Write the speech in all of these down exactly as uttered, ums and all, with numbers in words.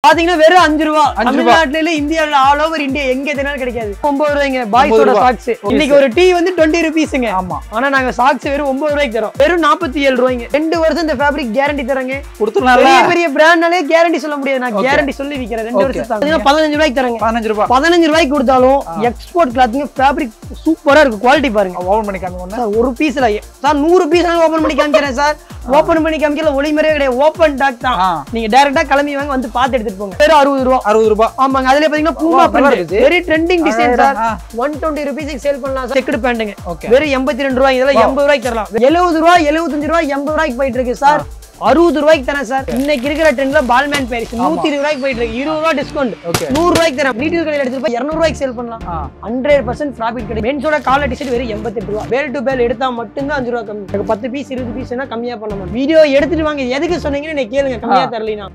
பாத்தீங்கன்னா வெறும் அஞ்சு ரூபா. தமிழ்நாட்டுல இந்தியால ஆல் ஓவர் இந்தியா எங்க எதுனாலும் கிடைக்காது. ஒன்பது ரூபாய்ங்க பாய்ஸோட சாக்ஸ். இன்னைக்கு ஒரு டீ வந்து இருபது ரூபீஸ்ங்க. ஆமா. ஆனா நாங்க சாக்ஸ் வெறும் ஒன்பது ரூபாய்க்கு தரோம். வெறும் நாற்பத்தி ஏழு ரூபாய்ங்க. ரெண்டு வருஷம் இந்த ஃபேப்ரிக் கேரண்டி தரங்க. கொடுத்துறலாம். பெரிய பெரிய பிராண்ட்னாலே கேரண்டி சொல்ல முடியாது. நான் கேரண்டி சொல்லி விக்கிறேன். ரெண்டு வருஷம் தாங்க. பதினஞ்சு ரூபாய்க்கு தரங்க. பதினஞ்சு ரூபாய். பதினஞ்சு ரூபாய்க்கு கொடுத்தாலும் எக்ஸ்போர்ட் கிளாத்ங்க ஃபேப்ரிக் சூப்பரா இருக்கு. குவாலிட்டி பாருங்க. ஓபன் பண்ணி காமிங்க சார். ஒரு பீஸ்ல சார் நூறு பீஸ் ஓபன் பண்ணி காமிக்கிறேன் சார். ஓபன் பண்ணி காமிக்கல ஒளிமறையே கிடையாது. ஓபன் டாக் தான். நீங்க டைரக்டா கிளம்பி வாங்க வந்து பாத்து எடுத்துட்டு போங்க. வெறும் அறுபது ரூபாய். அறுபது ரூபாய். ஆமாங்க. அதுல பாத்தீங்கன்னா Puma print. Very trending design sir. நூற்று இருபது ரூபாய்க்கு சேல் பண்ணலாம் சார். செக்குடு பேண்ட்ங்க. வெறும் எண்பத்தி ரெண்டு ரூபாய். இதெல்லாம் எண்பது ரூபாய்க்கு தரலாம். எழுபது ரூபாய் எழுபத்தஞ்சு ரூபாய் எண்பது ரூபாய்க்கு போயிட்டு இருக்கு சார். அறுபது ரூபாய்க்கு தரேன் சார். இன்னைக்கு இருக்கிற ட்ரெண்ட்ல பால்மேன் பேரிஸ் நூத்தி இருபது ரூபாய்க்கு போயிட்டு இருக்கு. இருபது ரூபாய் டிஸ்கவுண்ட். நூறு ரூபாய்க்கு தரேன். ரீட்டெயில் கடையில எடுத்துட்டு போய் இருநூறு ரூபாய்க்கு சேல் பண்ணலாம். ஹண்ட்ரட் பர்சன்ட் ப்ராஃபிட் கிடைக்கும். மென்ஸோட காலர் டிஷர்ட் வெறும் எண்பத்தி எட்டு ரூபாய். பேல் டு பேல் எடுத்தா மட்டும்தான் அஞ்சு ரூபாய் கம்மி. பத்து பீஸ் இருபது பீஸ்னா கம்மியா பண்ண மாட்டோம். வீடியோ எடுத்துட்டு வாங்க. எதுக்கு சொன்னீங்கன்னு நீங்க கேளுங்க. கம்மியா தரலனா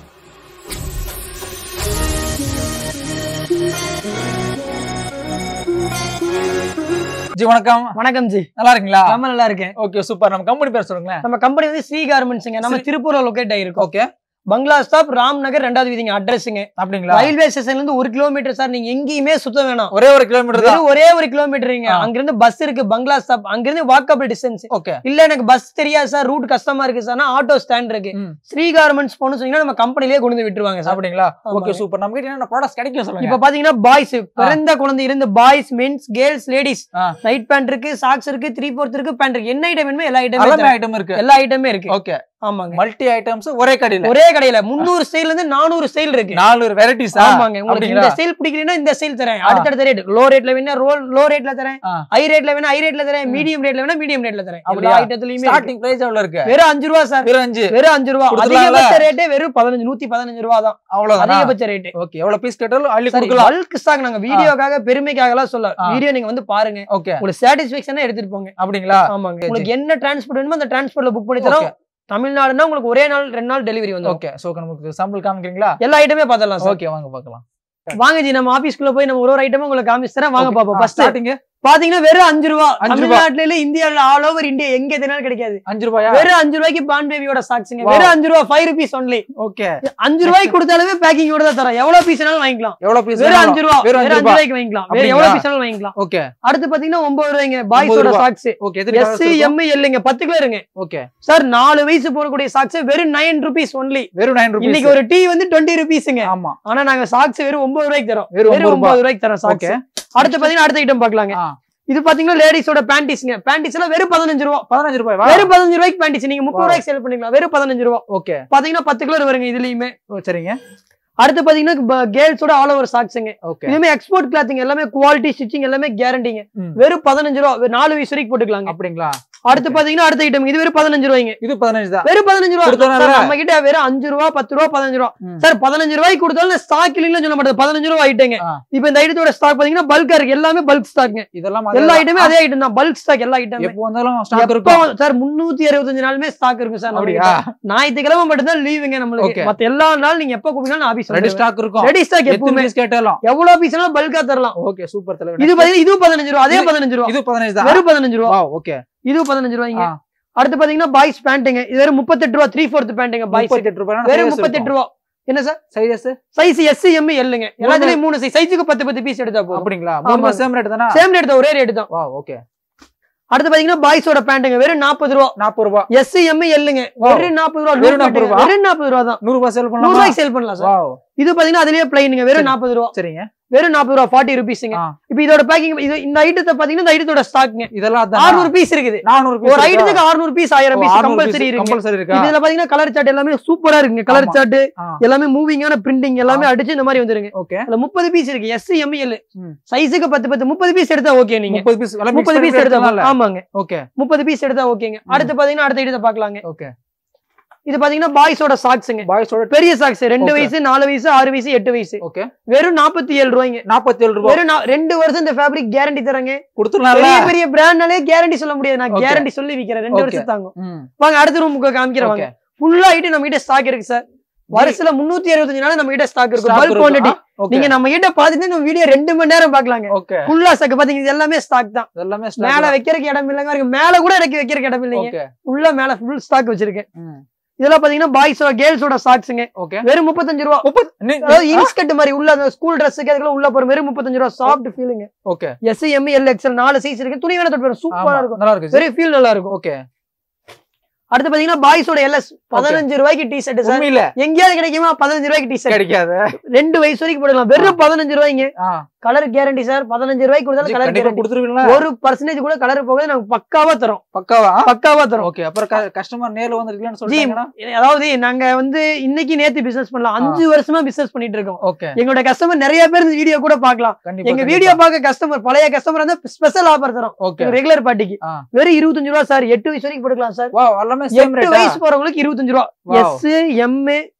ஜி வணக்கம். வணக்கம் ஜி. நல்லா இருக்கீங்களா? ரொம்ப நல்லா இருக்கேன். Okay super. நம்ம கம்பெனி பேர் சொல்லுங்க. நம்ம கம்பெனி வந்து ஸ்ரீ கார்மெண்ட்ஸ்ங்க. நம்ம திருப்பூர்ல லொகேட் ஆயிருக்கு. ஓகே. பங்களா ஸ்டாப் ராம் நகர் ரெண்டாவது வீதிங்க. அட்ரஸ்ங்க. அப்படிங்களா? ரயில்வே ஸ்டேஷன்ல இருந்து ஒரு கிலோமீட்டர் சார். நீங்க எங்கேயுமே சுத்த வேணாம். ஒரே ஒரு கிலோமீட்டர் தான். ஒரே ஒரு கிலோமீட்டருங்க. அங்க இருந்து பஸ் இருக்கு. பங்களா ஸ்டாப் அங்க இருந்து வாக்கபிள் டிஸ்டன்ஸ். ஓகே. இல்ல எனக்கு பஸ் தெரியாது சார், ரூட் கஷ்டமா இருக்கு சார்னா ஆட்டோ ஸ்டாண்ட் இருக்கு. ஸ்ரீ கார்மெண்ட்ஸ் போன்னு சொன்னீங்கன்னா நம்ம கம்பெனிலேயே கொண்டு வந்து விட்டுருவாங்க சார். அப்படிங்களா? Okay super. நம்ம கிட்ட என்ன ப்ராடக்ட்ஸ் கிடைக்கும் சொல்லுங்க. இப்போ பாத்தீங்கன்னா பாய்ஸ் பிறந்த குழந்தை இருந்து boys, mens, girls, ladies night pant இருக்கு, சாக்ஸ் இருக்கு, த்ரீ ஃபோர்த் இருக்கு, பேண்ட் இருக்கு. என்ன ஐட்டம் வேணுமோ எல்லா ஐட்டமும் இருக்கு. எல்லா ஐட்டமே இருக்கு. ஓகே. ஆமாங்க. மல்டி ஐட்டம்ஸ் ஒரே கடையில. ஒரே கடையில முந்நூறு ஸ்டைல்ல இருந்து நானூறு ஸ்டைல் இருக்கு. நானூறு வெரைட்டிஸ். ஆமாங்க. உங்களுக்கு இந்த ஸ்டைல் பிடிக்கலனா இந்த ஸ்டைல் தரேன். அடுத்த ரேட் லோ ரேட்ல வேணா லோ ரேட்ல தரேன். ஹை ரேட்ல வேணா ஹை ரேட்ல தரேன். மீடியம் ரேட்ல வேணா மீடியம் ரேட்ல தரேன். எல்லா ஐட்டத்துலயுமே ஸ்டார்டிங் பிரைஸ் எவ்வளவு இருக்கு? வெறும் அஞ்சு ரூபாய் சார். வெறும் அஞ்சு. வெறும் அஞ்சு ரூபாய். அதிகபட்ச ரேட்டே வெறும் பதினஞ்சு நூத்தி பதினஞ்சு ரூபாய் தான். அவ்வளவுதான் அதிகபட்ச ரேட். ஓகே. எவ்வளவு பீஸ் கேட்டாலும் அள்ளி கொடுக்கலாம். Bulk stock. நாங்க வீடியோக்காக பெருமைக்காக எல்லாம் சொல்ல. வீடியோ நீங்க வந்து பாருங்க. ஓகே. உங்களுக்கு சாட்டிஸ்ஃபேக்ஷனா எடுத்துட்டு போங்க. அப்படிங்களா? ஆமாங்க. உங்களுக்கு என்ன டிரான்ஸ்போர்ட் வேணுமோ அந்த டிரான்ஸ்போர்ட்ல புக் பண்ணி தரோம். தமிழ்நாடுனா உங்களுக்கு ஒரே நாள் ரெண்டு நாள் டெலிவரி வந்து. ஓகே. சோ நமக்கு சாம்பிள் காமிக்கிறீங்களா? எல்லா ஐட்டமே பார்த்தலாம் சார். ஓகே வாங்க பார்க்கலாம். வாங்க ஜி. நம்ம ஆபீஸ்க்குள்ள போய் நம்ம ஒரு ஒரு ஐட்டமும் உங்களுக்கு காமிச்சு தரேன். வாங்க பாப்போம். ஃபர்ஸ்ட் ஸ்டார்டிங் பாத்தீங்கன்னா வெறும் அஞ்சு ரூபாய். தமிழ்நாட்டுல இந்தியால ஆல் ஓவர் இந்தியா எங்க எதுனாலும் கிடைக்காது. அஞ்சு ரூபாயா? வெறும் அஞ்சு ரூபாய்க்கு பான் பேபியோட சாக்ஸ்ங்க. வெறும் அஞ்சு ரூபாய். Five rupees only. ஓகே. அஞ்சு ரூபாய்க்கு கொடுத்தாலுமே பேக்கிங்கோட தான் தரேன். எவ்வளவு பீஸ்னாலும் வாங்கிக்கலாம். எவ்வளவு பீஸ்? வெறும் அஞ்சு ரூபாய். வெறும் அஞ்சு ரூபாய்க்கு வாங்கிக்கலாம். வேற எவ்வளவு பீஸ்னாலும் வாங்கிக்கலாம். ஓகே. அடுத்து பாத்தீங்கன்னா ஒன்பது ரூபாய்ங்க பாய்ஸோட சாக்ஸ். ஓகே. எஸ் எம் எல்ங்க பத்து கிலோ இருங்க. ஓகே. சார் நாலு வயசு போடக்கூடிய சாக்ஸ் வெறும் நைன் ருபீஸ் ஒன்லி. வெறும் நைன் ருபீஸ். இன்னைக்கு ஒரு டீ வந்து இருபது ரூபீஸ்ங்க. ஆமா. ஆனா நாங்க சாக்ஸ் வெறும் ஒன்பது ரூபாய்க்கு தரோம். வெறும் ஒன்பது ரூபாய்க்கு தரோம் சாக்ஸ். அடுத்து பாத்தீங்கன்னா அடுத்த ஐட்டம் பார்க்கலாங்க. இது பாத்தீங்கன்னா லேடிஸோட பேண்டிஸ்ங்க. பேண்டிஸ் எல்லாம் வெறும் பதினஞ்சு ரூபாய். பதினஞ்சு ரூபாய். வெறும் பதினஞ்சு ரூபாய்க்கு பேண்டிஸ் நீங்க முப்பது ரூபாய்க்கு சேல் பண்ணிக்கலாம். வெறும் பதினஞ்சு ரூபாய். ஓகே. பாத்தீங்கன்னா பத்து கிலோ வருங்க இதுலயுமே. சரிங்க. அடுத்து பாத்தீங்கன்னா கேர்ள்ஸோட ஆல் ஓவர் சாக்ஸ்ங்க. இதுமே எக்ஸ்போர்ட் கிளாத்திங். எல்லாமே குவாலிட்டி ஸ்டிச்சிங் எல்லாமே கேரண்டிங்க. வெறும் பதினஞ்சு ரூபாய். நாலு வயசு வரைக்கும் போட்டுக்கலாம். அப்படிங்களா? அடுத்து பாத்தீங்கன்னா அடுத்த ஐட்டம் இது வெறும் பதினஞ்சு ரூபாய்ங்க. இது பதினஞ்சு தான். வெறும் பதினஞ்சு ரூபாய். நம்ம கிட்ட வெறும் அஞ்சு ரூபாய், பத்து ரூபாய், பதினஞ்சு ரூபாய். சார் பதினஞ்சு ரூபாய்க்கு கொடுத்தாலும் ஸ்டாக் இல்லைன்னு சொல்ல மாட்டேன். பதினஞ்சு ரூபாய் ஐட்டங்க. இப்போ இந்த ஐட்டத்தோட ஸ்டாக் பாத்தீங்கன்னா பல்கா இருக்கு. எல்லாமே பல்க் ஸ்டாக்ங்க. இதெல்லாம் எல்லா ஐட்டமே அதே ஐட்டம் தான். பல்க் ஸ்டாக் எல்லா ஐட்டம். எப்போ வந்தாலும் ஸ்டாக் இருக்கும் சார். முன்னூத்தி அறுபத்தஞ்சு நாளுமே ஸ்டாக் இருக்கும் சார். அப்படியா? ஞாயிற்றுக்கிழமை மட்டும் தான் லீவுங்க நம்மளுக்கு. மத்த எல்லா நாள் நீங்க எப்ப கூப்பிட்டாலும் ஆபீஸ் ரெடி ஸ்டாக் இருக்கும். ரெடி ஸ்டாக் எப்பவுமே கேட்டாலும் எவ்வளவு பீஸ்னாலும் பல்கா தரலாம். ஓகே சூப்பர் தலைவர். இது பாத்தீங்கன்னா இது பதினஞ்சு ரூபாய். அதே பதினஞ்சு ரூபாய். இது பதினஞ்சு தான். வெறும் பதினஞ்சு ரூபாய். ஓகே. இது பதினஞ்சு ரூபாய்ங்க. அடுத்து பாத்தீங்கன்னா பாய்ஸ் பேண்ட்ங்க. இது வெறும் முப்பத்தி எட்டு ரூபாய். Three fourth பேண்ட்ங்க. பாய்ஸ் முப்பத்தி எட்டு ரூபாய். வெறும் முப்பத்தி எட்டு ரூபாய். என்ன sir size? Size S M எல்லுங்க. எல்லாத்துலயும் மூணு சைஸ். சைஸுக்கு பத்து பத்து பீஸ் எடுத்தா போதும். அப்படிங்களா? மூணு சேம் ரேட் தானா? சேம் ரேட் தான். ஒரே ரேட் தான். Wow okay. அடுத்து பாத்தீங்கன்னா பாய்ஸோட பேண்ட்ங்க. வெறும் நாற்பது ரூபாய். நாற்பது ரூபாய். எஸ் எம் எல்லுங்க. வெறும் நாற்பது ரூபாய். வெறும் நாற்பது ரூபாய். வெறும் நாற்பது ரூபாய் தான். நூறு ரூபாய் சேல் பண்ணலாம். நூறு ரூபாய்க்கு சேல் பண்ணலாம் சார். வாவ். இது பாத்தீங்கன்னா அதுலயே பிளைனுங்க. வெறும் நாற்பது ரூபாய். சரிங்க. வெறும் நாற்பது ரூபாய். ஃபார்ட்டி ருபீஸ்ங்க. இப்போ இதோட பேக்கிங் இது இந்த ஐட்டத்தை பாத்தீங்கன்னா இந்த ஐட்டத்தோட ஸ்டாக்ங்க. இதெல்லாம் அறுநூறு பீஸ் இருக்குது. நானூறு பீஸ். ஒரு ஐட்டத்துக்கு அறுநூறு பீஸ் ஆயிரம் பீஸ் கம்பல்சரி இருக்கு. கம்பல்சரி இருக்கு. இதுல பாத்தீங்கன்னா கலர் சார்ட் எல்லாமே சூப்பரா இருக்குங்க. கலர் சார்ட் எல்லாமே மூவிங்கான பிரிண்டிங் எல்லாமே அடிச்சு இந்த மாதிரி வந்துருங்க. ஓகே. அதுல முப்பது பீஸ் இருக்கு. எஸ் எம் எல் சைஸுக்கு பத்து பத்து முப்பது பீஸ் எடுத்தா ஓகே. நீங்க முப்பது பீஸ் முப்பது பீஸ் எடுத்தா ஆமாங்க. ஓகே. முப்பது பீஸ் எடுத்தா ஓகேங்க. அடுத்து பாத்தீங்கன்னா அடுத்த ஐட்டத்தை பார்க்கலாங்க. ஓகே. இது பாத்தீங்கன்னா பாய்ஸோட சாக்ஸ்ங்க. பாய்ஸோட பெரிய சாக்ஸ். ரெண்டு வயசு, நாலு வயசு, ஆறு வயசு, எட்டு வயசு. ஓகே. வெறும் நாற்பத்தி ஏழு ரூபாய்ங்க. நாற்பத்தி ஏழு ரூபாய். வெறும் ரெண்டு வருஷம் இந்த ஃபேப்ரிக் கேரண்டி தரங்க. கொடுத்துறலாம். பெரிய பெரிய பிராண்ட்னாலே கேரண்டி சொல்ல முடியாது. நான் கேரண்டி சொல்லி விக்கிறேன். ரெண்டு வருஷம் தாங்கும். வாங்க அடுத்த ரூமுக்கு காமிக்கிறேன். வாங்க. ஃபுல்லா ஐட்டம் நம்ம கிட்ட ஸ்டாக் இருக்கு சார். வருஷத்துல முன்னூத்தி அறுபத்தஞ்சு நாள் நம்ம கிட்ட ஸ்டாக் இருக்கு. Bulk quantity. நீங்க நம்ம கிட்ட பாத்துட்டு நம்ம வீடியோ ரெண்டு மணி நேரம் பாக்கலாங்க. ஃபுல்லா ஸ்டாக் பாத்தீங்க. இது எல்லாமே ஸ்டாக் தான். எல்லாமே மேல வைக்கிறதுக்கு இடம் இல்லங்க. மேல கூட இறக்கி வைக்கிறதுக்கு இடம் இல்லைங்க. ஃபுல்லா மேல ஃபுல் ஸ்டாக் வச்சிருக்கேன். இதெல்லாம் பாத்தீங்கன்னா பாய்ஸோட கேர்ள்ஸோட சாக்ஸ்ங்க வெறும் முப்பத்தஞ்சு ரூபா அதாவது இன்ஸ்கர்ட் மாதிரி உள்ள அந்த ஸ்கூல் ட்ரெஸ்ஸுக்கு அதுக்குள்ள உள்ள போற வெறும் முப்பத்தஞ்சு ரூபா soft feeling okay S M L XL நாலு சைஸ் இருக்கு துணி வேணா தொட்டு போற சூப்பரா இருக்கும் நல்லா இருக்கு வெரி ஃபீல் நல்லா இருக்கும் ஓகே அடுத்து பாத்தீங்கன்னா பாய்ஸோட எல்எஸ் பதினஞ்சு ரூபாய்க்கு டி ஷர்ட் சார் எங்கேயாவது கிடைக்குமா பதினஞ்சு ரூபாய்க்கு டி ஷர்ட் கிடைக்காது ரெண்டு வயசு வரைக்கும் போடலாம் வெறும் பதினஞ்சு ரூபாய்ங்க கலர் கேரண்டி சார் பதினஞ்சு ரூபாய்க்கு கொடுத்தாலும் கலர் கேரண்டி கொடுத்துருவீங்களா ஒரு பர்சன்டேஜ் கூட கலர் போகாது நாங்க பக்காவா தரோம் பக்காவா பக்காவா தரோம் ஓகே அப்புறம் கஸ்டமர் நேர்ல வந்து இருக்கலாம்னு சொல்றீங்களா அதாவது நாங்க வந்து இன்னைக்கு நேத்து பிசினஸ் பண்ணலாம் அஞ்சு வருஷமா பிசினஸ் பண்ணிட்டு இருக்கோம் ஓகே எங்களோட கஸ்டமர் நிறைய பேர் இந்த வீடியோ கூட பார்க்கலாம் எங்க வீடியோ பார்க்க கஸ்டமர் பழைய கஸ்டமர் வந்து ஸ்பெஷல் ஆஃபர் தரோம் ஓகே ரெகுலர் பார்ட்டிக்கு வெறும் இருபத்தஞ்சு ரூபா சார் எட்டு வயசு வரைக்கும் போட்டுக்கலாம் சார் வாவ் எல்லாமே சேம் ரேட் எட்டு வயசு போறவங்களுக்கு இருபத்தஞ்சு ரூபா எஸ் எம்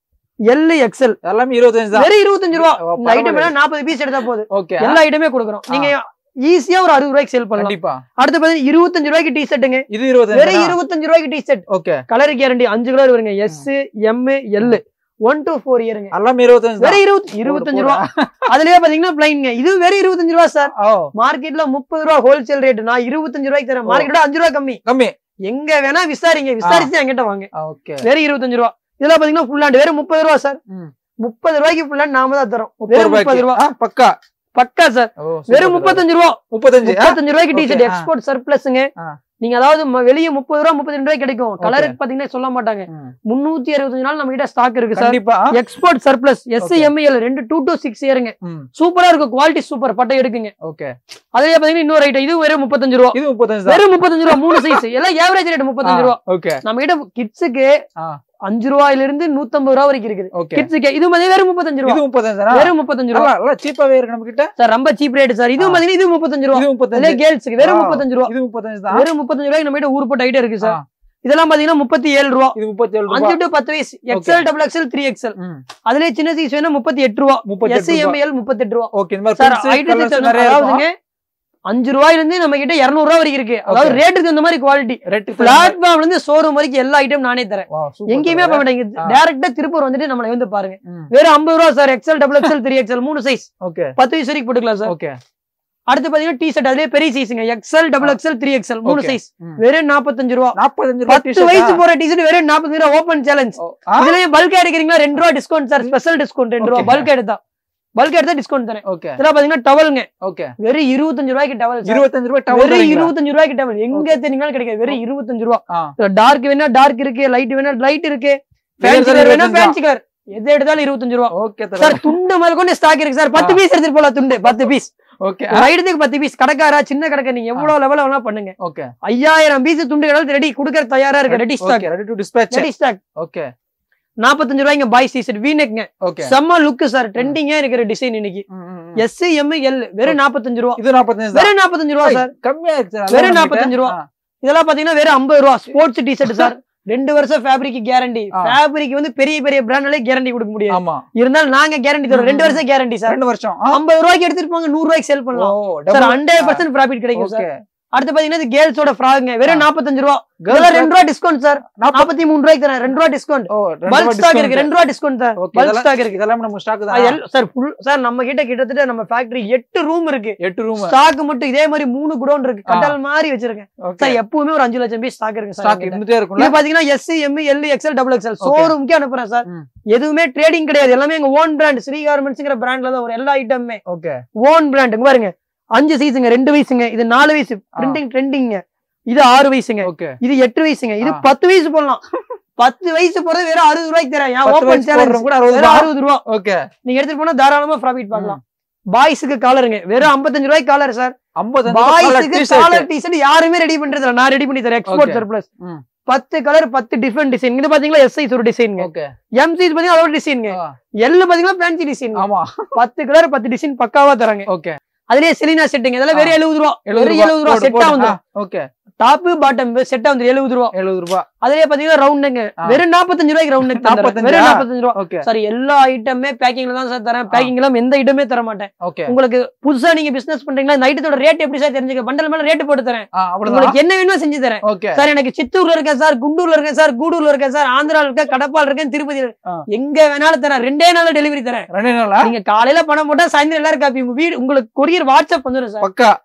எல் எக்ஸ்எல் எல்லாமே இருபத்தஞ்சு தான் வெறும் இருபத்தஞ்சு ரூபா ஐட்டம் வேணா நாற்பது பீஸ் எடுத்தா போதும் ஓகே எல்லா ஐட்டமே கொடுக்குறோம் நீங்க ஈஸியா ஒரு அறுபது ரூபாய்க்கு சேல் பண்ணலாம் கண்டிப்பா அடுத்து பாத்தீங்கன்னா இருபத்தஞ்சு ரூபாய்க்கு டி ஷர்ட்டுங்க இது இருபது வெறும் இருபத்தஞ்சு ரூபாய்க்கு T shirt okay colour guarantee அஞ்சு கலர் வருங்க S M L one two four இயருங்க எல்லாமே இருபத்தஞ்சு வெறும் இருபது இருபத்தஞ்சு ரூபா அதுலயே பாத்தீங்கன்னா பிளைன்ங்க இது வெறும் இருபத்தஞ்சு ரூபா சார் மார்க்கெட்ல முப்பது ரூபா ஹோல்சேல் ரேட் நான் இருபத்தஞ்சு ரூபாய்க்கு தரேன் மார்க்கெட்டோட அஞ்சு ரூபா கம்மி கம்மி எங்க வேணா விசாரிங்க விசாரிச்சு என்கிட்ட வாங்க வெறும் இருபத்தஞ்சு ரூபா இதெல்லாம் பாத்தீங்கன்னா ஃபுல் ஹேண்ட் வெறும் முப்பது ரூபா சார் முப்பது ரூபாய்க்கு ஃபுல் ஹேண்ட் நாம தான் தரோம் வெறும் முப்பது ரூபா பக்கா பக்கா சார் வெறும் முப்பத்தஞ்சு ரூபா முப்பத்தஞ்சு முப்பத்தஞ்சு ரூபாய்க்கு டி ஷர்ட் எக்ஸ்போர்ட் சர்ப்ளஸ்ங்க நீங்க அதாவது வெளியே முப்பது ரூபா முப்பத்தி ரெண்டு ரூபாய் கிடைக்கும் கலருக்கு பாத்தீங்கன்னா சொல்ல மாட்டாங்க முன்னூத்தி அறுபத்தஞ்சு நாள் நம்ம கிட்ட ஸ்டாக் இருக்கு sir export surplus S M L ரெண்டு டூ டு சிக்ஸ் இயருங்க சூப்பரா இருக்கும் குவாலிட்டி சூப்பர் பட்டை எடுக்குங்க ஓகே அதுலயே பாத்தீங்கன்னா இன்னொரு ஐட்டம் இது வெறும் முப்பத்தஞ்சு ரூபா இது முப்பத்தஞ்சு வெறும் முப்பத்தஞ்சு ரூபா மூணு சைஸ் எல்லாம் ஏவரேஜ் ரேட் முப்பத்தஞ்சு ரூபா ஓகே நம்ம கிட்ட கிட்ஸுக்கு அஞ்சு ரூபாயில இருந்து நூத்தி ஐம்பது ரூபா வரைக்கும் இருக்குது கிட்ஸுக்கு இது மாதிரி வெறும் முப்பத்தஞ்சு ரூபா முப்பத்தஞ்சு வெறும் முப்பத்தஞ்சு ரூபா சீப்பாவே இருக்கு நம்ம கிட்ட சார் ரொம்ப சீப் ரேட் சார் இது மாதிரி இது முப்பத்தஞ்சு ரூபா முப்பத்தஞ்சு கேர்ள்ஸ்க்கு வெறும் முப்பத்தஞ்சு ரூபா இது முப்பத்தஞ்சு தான் வெறும் முப்பத்தஞ்சு ரூபாய்க்கு நம்ம கிட்ட ஊர்பட்ட ஐட்டம் இருக்கு சார் இதெல்லாம் பாத்தீங்கன்னா முப்பத்தி ஏழு ரூபா இது முப்பத்தி ஏழு அஞ்சு டு பத்து வயசு XL double XL three XL அதுலயே சின்ன சைஸ் வேணா முப்பத்தி எட்டு ரூபா எஸ் எம் எல் முப்பத்தி எட்டு ரூபா ஓகே சார் ஐட்டம் நிறைய அஞ்சு ரூபாயில இருந்து நம்ம கிட்ட இருநூறு ரூபாய் வரைக்கும் இருக்கு அதாவது ரேட்டுக்கு இந்த மாதிரி குவாலிட்டி பிளாட்ஃபார்ம்ல இருந்து ஷோரூம் வரைக்கும் எல்லா ஐட்டம் நானே தரேன் எங்கேயுமே போக மாட்டேங்குது டைரக்டா திருப்பூர் வந்துட்டு நம்மளை வந்து பாருங்க வேற ஐம்பது ரூபா sir XL double XL three XL மூணு சைஸ் ஓகே பத்து வயசு வரைக்கும் போட்டுக்கலாம் சார் ஓகே அடுத்து பாத்தீங்கன்னா டி ஷர்ட் அதுலயே பெரிய சைஸ்ங்க XL double XL three XL மூணு சைஸ் வெறும் நாற்பத்தஞ்சு ரூபா நாற்பத்தஞ்சு பத்து வயசு போற டி ஷர்ட் வெறும் நாற்பது ரூபா ஓபன் சேலஞ்ச் இதுலயே பல்க் எடுக்கிறீங்களா ரெண்டு ரூபா டிஸ்கவுண்ட் சார் ஸ்பெஷல் டிஸ்கவுண்ட் ரெண்டு ரூபா பல்க் எடுத்தா பல்க் எடுத்தா டிஸ்கவுண்ட் தரேன் ஓகே இதெல்லாம் பாத்தீங்கன்னா டவல்ங்க ஓகே வெறும் இருபத்தஞ்சு ரூபாய்க்கு டவல் இருபத்தஞ்சு ரூபாய் டவல் வெறும் இருபத்தஞ்சு ரூபாய்க்கு டவல் எங்க தெரிஞ்சாலும் கிடைக்காது வெறும் இருபத்தஞ்சு ரூபா டார்க் வேணா டார்க் இருக்கு லைட் வேணா லைட் இருக்கு ஃபேன்சி கலர் வேணா ஃபேன்சி கலர் எது எடுத்தாலும் இருபத்தஞ்சு ரூபா ஓகே சார் துண்டு மாதிரி கொண்டு ஸ்டாக் இருக்கு சார் பத்து பீஸ் எடுத்துட்டு போலாம் துண்டு பத்து பீஸ் ஓகே ஐடத்துக்கு பத்து பீஸ் கடைக்காரா சின்ன கடைக்கார நீங்க எவ்வளவு லெவல்ல வேணா பண்ணுங்க ஓகே ஐயாயிரம் பீஸ் துண்டு கடல் ரெடி குடுக்கற தயாரா இருக்கு ready stock ready to dispatch ready stock okay நாற்பத்தஞ்சு ரூபாய்ங்க பாய்ஸ் டி-ஷர்ட் வீநெக்ங்க செம்ம லுக் சார் ட்ரெண்டிங்கா இருக்கிற டிசைன் இன்னைக்கு எஸ் எம் எல் வெறும் நாற்பத்தஞ்சு ரூபா இது நாற்பத்தஞ்சு வெறும் நாற்பத்தஞ்சு ரூபா சார் கம்மியா இருக்கு வெறும் நாற்பத்தஞ்சு ரூபா இதெல்லாம் பாத்தீங்கன்னா வெறும் ஐம்பது ரூபா ஸ்போர்ட்ஸ் டி-ஷர்ட் சார் ரெண்டு வருஷம் ஃபேப்ரிக் கேரண்டி ஃபேப்ரிக் வந்து பெரிய பெரிய பிராண்ட்னாலே கேரண்டி கொடுக்க முடியாது இருந்தாலும் நாங்க கேரண்டி தரோம் ரெண்டு வருஷம் கேரண்டி சார் ரெண்டு வருஷம் ஐம்பது ரூபாய்க்கு எடுத்துட்டு போங்க நூறு ரூபாய்க்கு சேல் பண்ணலாம் சார் ஹண்ட்ரட் பர்சன்ட் ப்ராஃபிட் கிடைக்கும் சார் அடுத்து பாத்தீங்கன்னா கேர்ள்ஸோட ஃப்ராக்ங்க வெறும் நாற்பத்தஞ்சு ரூபா ரெண்டு ரூபா டிஸ்கவுண்ட் சார் நாற்பத்தி மூணு ரூபாய்க்கு தரேன் ரெண்டு ரூபா டிஸ்கவுண்ட் பல்க் ஸ்டாக் இருக்கு ரெண்டு ரூபா டிஸ்கவுண்ட் சார் பல்க் ஸ்டாக் இருக்கு இதெல்லாம் நம்ம ஸ்டாக் தான் சார் ஃபுல் சார் நம்ம கிட்ட கிட்டத்தட்ட நம்ம ஃபேக்டரி எட்டு ரூம் இருக்கு எட்டு ரூம் ஸ்டாக் மட்டும் இதே மாதிரி மூணு குடோன் இருக்கு கட்டல் மாதிரி வச்சிருக்கேன் சார் எப்பவுமே ஒரு அஞ்சு லட்சம் பீஸ் ஸ்டாக் இருக்கு ஸ்டாக் இருந்துட்டே இருக்கும் இது பாத்தீங்கன்னா S M L XL double XL ஷோரூம்க்கே அனுப்புறேன் சார் எதுவுமே ட்ரேடிங் கிடையாது எல்லாமே எங்க ஓன் பிராண்ட் ஸ்ரீ கார்மெண்ட்ஸ்ங்கிற பிராண்ட்ல தான் ஒரு எல்லா ஐட்டமுமே ஓகே ஓன் பிராண்ட் இங்க பாருங்க அஞ்சு சைஸுங்க ரெண்டு வயசுங்க இது நாலு வயசு பிரிண்டிங் ட்ரெண்டிங்க இது ஆறு வயசுங்க இது எட்டு வயசுங்க இது பத்து வயசு போடலாம் பத்து வயசு போறது வெறும் அறுபது ரூபாய்க்கு தரேன் ஏன் ஓபன் சேலஞ்ச் கூட அறுபது ரூபா ஓகே நீங்க எடுத்துட்டு போனா தாராளமா ப்ராஃபிட் பார்க்கலாம் பாய்ஸுக்கு காலருங்க வெறும் ஐம்பத்தஞ்சு ரூபாய்க்கு காலர் சார் பாய்ஸுக்கு காலர் டி-ஷர்ட் யாருமே ரெடி பண்றது இல்ல நான் ரெடி பண்ணி தரேன் எக்ஸ்போர்ட் சர்ப்ளஸ் பத்து கலர் பத்து டிஃபரெண்ட் டிசைன் இது பாத்தீங்களா எஸ் சைஸ் ஒரு டிசைன் எம் சைஸ் பாத்தீங்கன்னா அதோட டிசைன் எல் பாத்தீங்கன்னா ஃபேன்சி டிசைன் ஆமா பத்து கலர் பத்து டிசைன் பக்காவா தராங்க ஓகே அதுலயே செலினா செட்டுங்க இதெல்லாம் வெறும் எழுபது ரூபா எழுபது ரூபா செட்டா வந்து ஓகே டாப் பாட்டம் செட்டா வந்து எழுபது ரூபா எழுபது ரூபா அதுலயே பாத்தீங்கன்னா ரவுண்டுங்க வெறும் நாற்பத்தஞ்சு ரூபாய்க்கு ரவுண்ட் வெறும் நாற்பத்தஞ்சு ரூபா சார் எல்லா ஐட்டமே பேக்கிங்ல தான் சார் தரேன் பேக்கிங் எல்லாம் எந்த ஐட்டமே தர மாட்டேன் உங்களுக்கு புதுசா நீங்க பிசினஸ் பண்றீங்களா இந்த ஐட்டத்தோட ரேட் எப்படி சார் தெரிஞ்சுக்க பண்டல் மேல ரேட் போட்டு தரேன் உங்களுக்கு என்ன வேணுமோ செஞ்சு தரேன் சார் எனக்கு சித்தூர்ல இருக்கேன் சார் குண்டூர்ல இருக்கேன் சார் கூடூர்ல இருக்கேன் சார் ஆந்திரால இருக்கேன் கடப்பால் இருக்கேன் திருப்பதி எங்க வேணாலும் தரேன் ரெண்டே நாள்ல டெலிவரி தரேன் நீங்க காலையில பணம் போட்டா சாயந்தரம் எல்லாரும் காப்பி உங்க வீடு உங்களுக்கு கொரியர் வாட்ஸ்அப் வந்துடும் சார்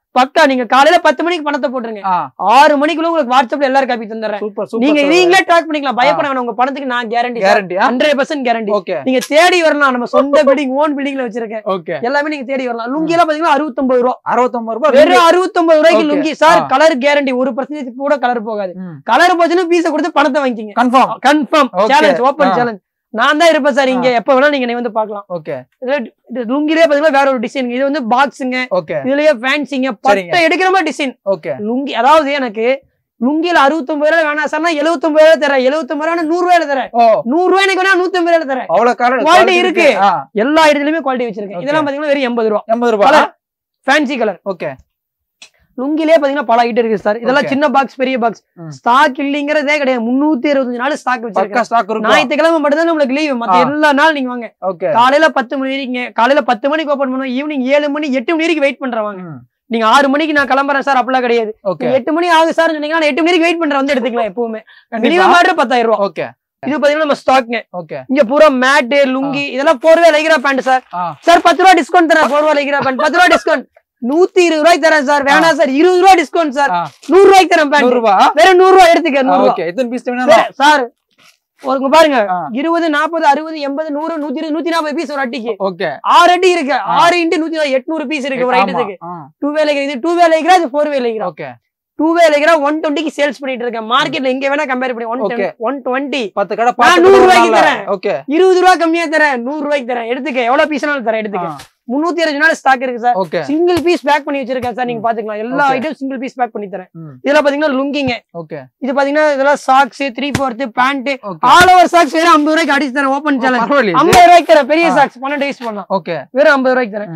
பக்கா நீங்க காலையில பத்து மணிக்கு பணத்தை போட்டுருங்க ஆறு மணிக்குள்ள உங்களுக்கு வாட்ஸ்அப்ல எல்லாரும் காப்பி தந்துடுறேன் நீங்க நீங்களே ட்ராக் பண்ணிக்கலாம் பயப்பட வேணாம் உங்க பணத்துக்கு நான் guarantee guarantee hundred percent guarantee நீங்க தேடி வரலாம் நம்ம சொந்த பில்டிங் ஓன் பில்டிங்ல வச்சிருக்கேன் எல்லாமே நீங்க தேடி வரலாம் லுங்கி எல்லாம் பாத்தீங்கன்னா அறுபத்தொன்பது ரூபா அறுபத்தொன்பது ரூபாய் வெறும் அறுபத்தொன்பது ரூபாய்க்கு லுங்கி சார் கலர் கேரண்டி ஒரு பர்சன்டேஜ் கூட கலர் போகாது கலர் போச்சுன்னா பீஸை கொடுத்து பணத்தை வாங்கிக்கிங்க confirm confirm challenge open challenge நான் தான் இருப்பேன் சார் இங்க எப்ப வேணா நீங்க வந்து பாக்கலாம் ஓகே லுங்கிலே பாத்தீங்கன்னா வேற ஒரு டிசைன் இது வந்து பாக்ஸுங்க இதுலயே ஃபேன்சிங்க பட்டை எடுக்கிற மாதிரி டிசைன் ஓகே லுங்கி அதாவது எனக்கு லுங்கில அறுபத்தொன்பது ரூபாய் வேணா சார் எழுபத்தி ஒன்பது ரூபாய் தரேன் எழுபத்தி ஒன்பது ரூபாய் நூறு ரூபாயில தரேன் நூறு ரூபாய் எனக்கு வேணா நூத்தி ஐம்பது ரூபாயில தரேன் அவ்வளவு குவாலிட்டி இருக்கு எல்லா இடத்துலயுமே குவாலிட்டி வச்சிருக்கேன் இதெல்லாம் பாத்தீங்கன்னா வெறும் எண்பது ரூபாய் எண்பது ரூபாய் ஃபேன்சி கலர் ஓகே லுங்கிலே பாத்தீங்கன்னா பல ஐட்டம் இருக்கு சார் இதெல்லாம் சின்ன பாக்ஸ் பெரிய பாக்ஸ் ஸ்டாக் இல்லைங்கிறதே கிடையாது முன்னூத்தி அறுபத்தஞ்சு நாள் ஸ்டாக் வச்சிருக்கேன் ஞாயிற்றுக்கிழமை மட்டும் தான் உங்களுக்கு லீவ் மத்த எல்லா நாள் நீங்க வாங்க காலையில பத்து மணி வரைக்கும் காலையில பத்து மணிக்கு ஓபன் பண்ணுவோம் ஈவினிங் ஏழு மணி எட்டு மணி வரைக்கும் வெயிட் பண்றவாங்க நீங்க ஆறு மணிக்கு நான் கிளம்புறேன் சார் அப்படிலாம் கிடையாது எட்டு மணி ஆகுது சார் சொன்னீங்கன்னா எட்டு மணி வரைக்கும் வெயிட் பண்றேன் வந்து எடுத்துக்கலாம் எப்பவுமே மினிமம் ஆர்டர் பத்தாயிரம் ரூபாய் ஓகே இது பாத்தீங்கன்னா நம்ம ஸ்டாக்ங்க இங்க பூரா மேட் லுங்கி இதெல்லாம் four way lycra pant sir sir பத்து ரூபாய் டிஸ்கவுண்ட் தரேன் போர்வே லைக்ரா பேண்ட் பத்து ரூபாய் டிஸ்கவுண்ட் நூத்தி இருபது ரூபாய்க்கு தரேன் சார் வேணாம் சார் இருபது ரூபாய் டிஸ்கவுண்ட் சார் நூறு ரூபாய்க்கு தரேன் வெறும் நூறு ரூபாய் எடுத்துக்க நூறு சார் ஒரு பாருங்க இருபது நாற்பது அறுபது எண்பது நூறு நூத்தி இருபது நூத்தி நாற்பது பீஸ் ஒரு அட்டிக்கு ஆறு அட்டி இருக்கு ஆறு இன்ட்டு நூத்தி எட்நூறு பீஸ் இருக்கு ஒரு ஐட்டத்துக்கு டூ வே லைக்ரா இது டூ வே லைக்ரா இது four way lycra two way lycra one டுவெண்ட்டிக்கு சேல்ஸ் பண்ணிட்டு இருக்கேன் மார்க்கெட்ல எங்க வேணா கம்பேர் பண்ணி ஒன் டுவெண்ட்டி பத்து கடை நூறு ரூபாய்க்கு தரேன் இருபது ரூபாய் கம்மியா தரேன் நூறு ரூபாய்க்கு தரேன் எடுத்துக்க எவ்வளவு பீஸ்னாலும் தரேன் எடுத்துக்க முன்னூத்தி அறுபது நாள் ஸ்டாக் இருக்கு சார் சிங்கிள் பீஸ் பேக் பண்ணி வச்சிருக்கேன் சார் நீங்க பாத்துக்கலாம் எல்லா ஐட்டம் சிங்கிள் பீஸ் பேக் பண்ணி தரேன் இதுல பாத்தீங்கன்னா லுங்கிங்க இது பாத்தீங்கன்னா இதெல்லாம் socks three fourth pant all over socks வெறும் ஐம்பது ரூபாய்க்கு அடிச்சு தரேன் ஓபன் சேலஞ்ச் ஐம்பது ரூபாய்க்கு தரேன் பெரிய சாக்ஸ் பன்னெண்டு யூஸ் பண்ணலாம் வெறும் ஐம்பது ரூபாய்க்கு தரேன்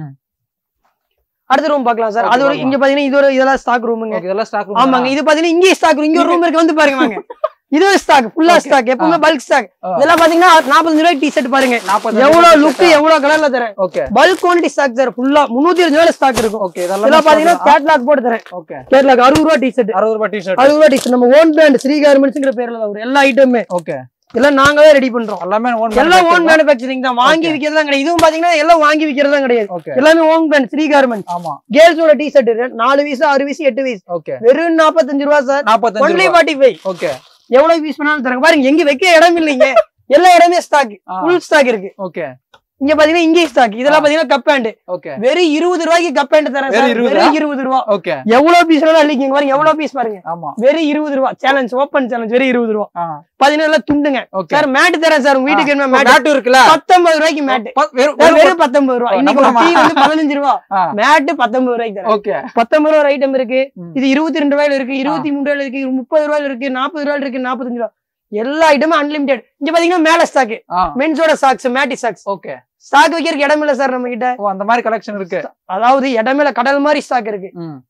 அடுத்த ரூம் பாக்கலாம் சார் அது ஒரு இங்க பாத்தீங்கன்னா இது ஒரு இதெல்லாம் ஸ்டாக் ரூமுங்க இதெல்லாம் ஸ்டாக் ரூம் ஆமாங்க இது பாத்தீங்கன்னா இங்கே ஸ்டாக் ரூம் இங்க ஒரு ரூம் இருக்கு வந்து பாருங்க வாங்க இது ஸ்டாக் ஃபுல்லா ஸ்டாக் எப்பவுமே பல்க் ஸ்டாக் இதெல்லாம் பாத்தீங்கன்னா நாற்பத்தஞ்சு ரூபாய் டி-ஷர்ட் பாருங்க எவ்வளவு லுக் எவ்வளவு கலர்ல தரேன் பல்க் குவாண்டிட்டி ஸ்டாக் சார் ஃபுல்லா முன்னூத்தி இருபது ரூபாய் ஸ்டாக் இருக்கும் இதெல்லாம் பாத்தீங்கன்னா கேட்லாக் போட்டு தரேன் கேட்லாக் அறுபது ரூபாய் டி-ஷர்ட் அறுபது ரூபாய் டி-ஷர்ட் அறுபது ரூபாய் டி-ஷர்ட் நம்ம ஓன் பிராண்ட் ஸ்ரீ கார்மெண்ட்ஸ்ங்கற பேர்ல தான் வரும் எல்லா ஐட்டமே ஓகே எல்லாம் நாங்களே ரெடி பண்றோம் எல்லாமே ஓன் எல்லாம் ஓன் மேனுஃபேக்சரிங் தான் வாங்கி விக்கிறது தான் கிடையாது இதுவும் பாத்தீங்கன்னா எல்லாம் வாங்கி விக்கிறது தான் கிடையாது எல்லாமே ஓன் பிராண்ட் ஸ்ரீ கார்மெண்ட்ஸ் ஆமா கேர்ள்ஸோட டி-ஷர்ட் நாலு பீஸ் ஆறு பீஸ் எட்டு பீஸ் ஓகே வெறும் நாற்பத்தஞ்சு ரூபாய் sir only forty five okay எவ்வளவு பீஸ் பண்ணாலும் தரங்க பாருங்க எங்க வைக்க இடம் இல்லைங்க எல்லா இடமே ஸ்டாக் ஃபுல் ஸ்டாக் இருக்கு ஓகே இங்க பாத்தீங்கன்னா இங்கே ஸ்டாக் இதெல்லாம் பாத்தீங்கன்னா கப் பேண்ட் வெறும் இருபது ரூபாய்க்கு கப் பேண்ட் தரேன் சார் வெறும் இருபது ரூபாய் ஓகே எவ்வளவு பீஸ் வேணாலும் இல்லைங்க பாருங்க எவ்வளவு பீஸ் பாருங்க ஆமா வெறும் இருபது ரூபாய் சேலஞ்ச் ஓபன் சேலஞ்ச் வெறும் இருபது ரூபாய் பதினேழு துண்டுங்க சார் மேட் தரேன் சார் உங்க வீட்டுக்கு என்ன மேட் இருக்குல்ல பத்தொன்பது ரூபாய்க்கு மேட் வெறும் பத்தொன்பது ரூபாய் இன்னைக்கு டீ வந்து பதினஞ்சு ரூபாய் மேட் பத்தொன்பது ரூபாய்க்கு தரேன் ஓகே பத்தொன்பது ரூபாய் ஐட்டம் இருக்கு இது இருபத்தி ரெண்டு ரூபாயில இருக்கு இருபத்தி மூணு ரூபாயில இருக்கு முப்பது ரூபாயில இருக்கு நாற்பது ரூபாயில இருக்கு நாற்பத்தஞ்சு ரூபாய் எல்லா ஐட்டமும் அன்லிமிடெட் இங்க பாத்தீங்கன்னா மேல ஸ்டாக் மென்ஸோட சாக்ஸ் மேட்டி சாக்ஸ் ஓகே ஸ்டாக் வைக்கிறதுக்கு இடம் இல்ல சார் நம்ம கிட்ட அந்த மாதிரி கலெக்ஷன் இருக்கு அதாவது இடமேல கடல் மாதிரி ஸ்டாக் இருக்கு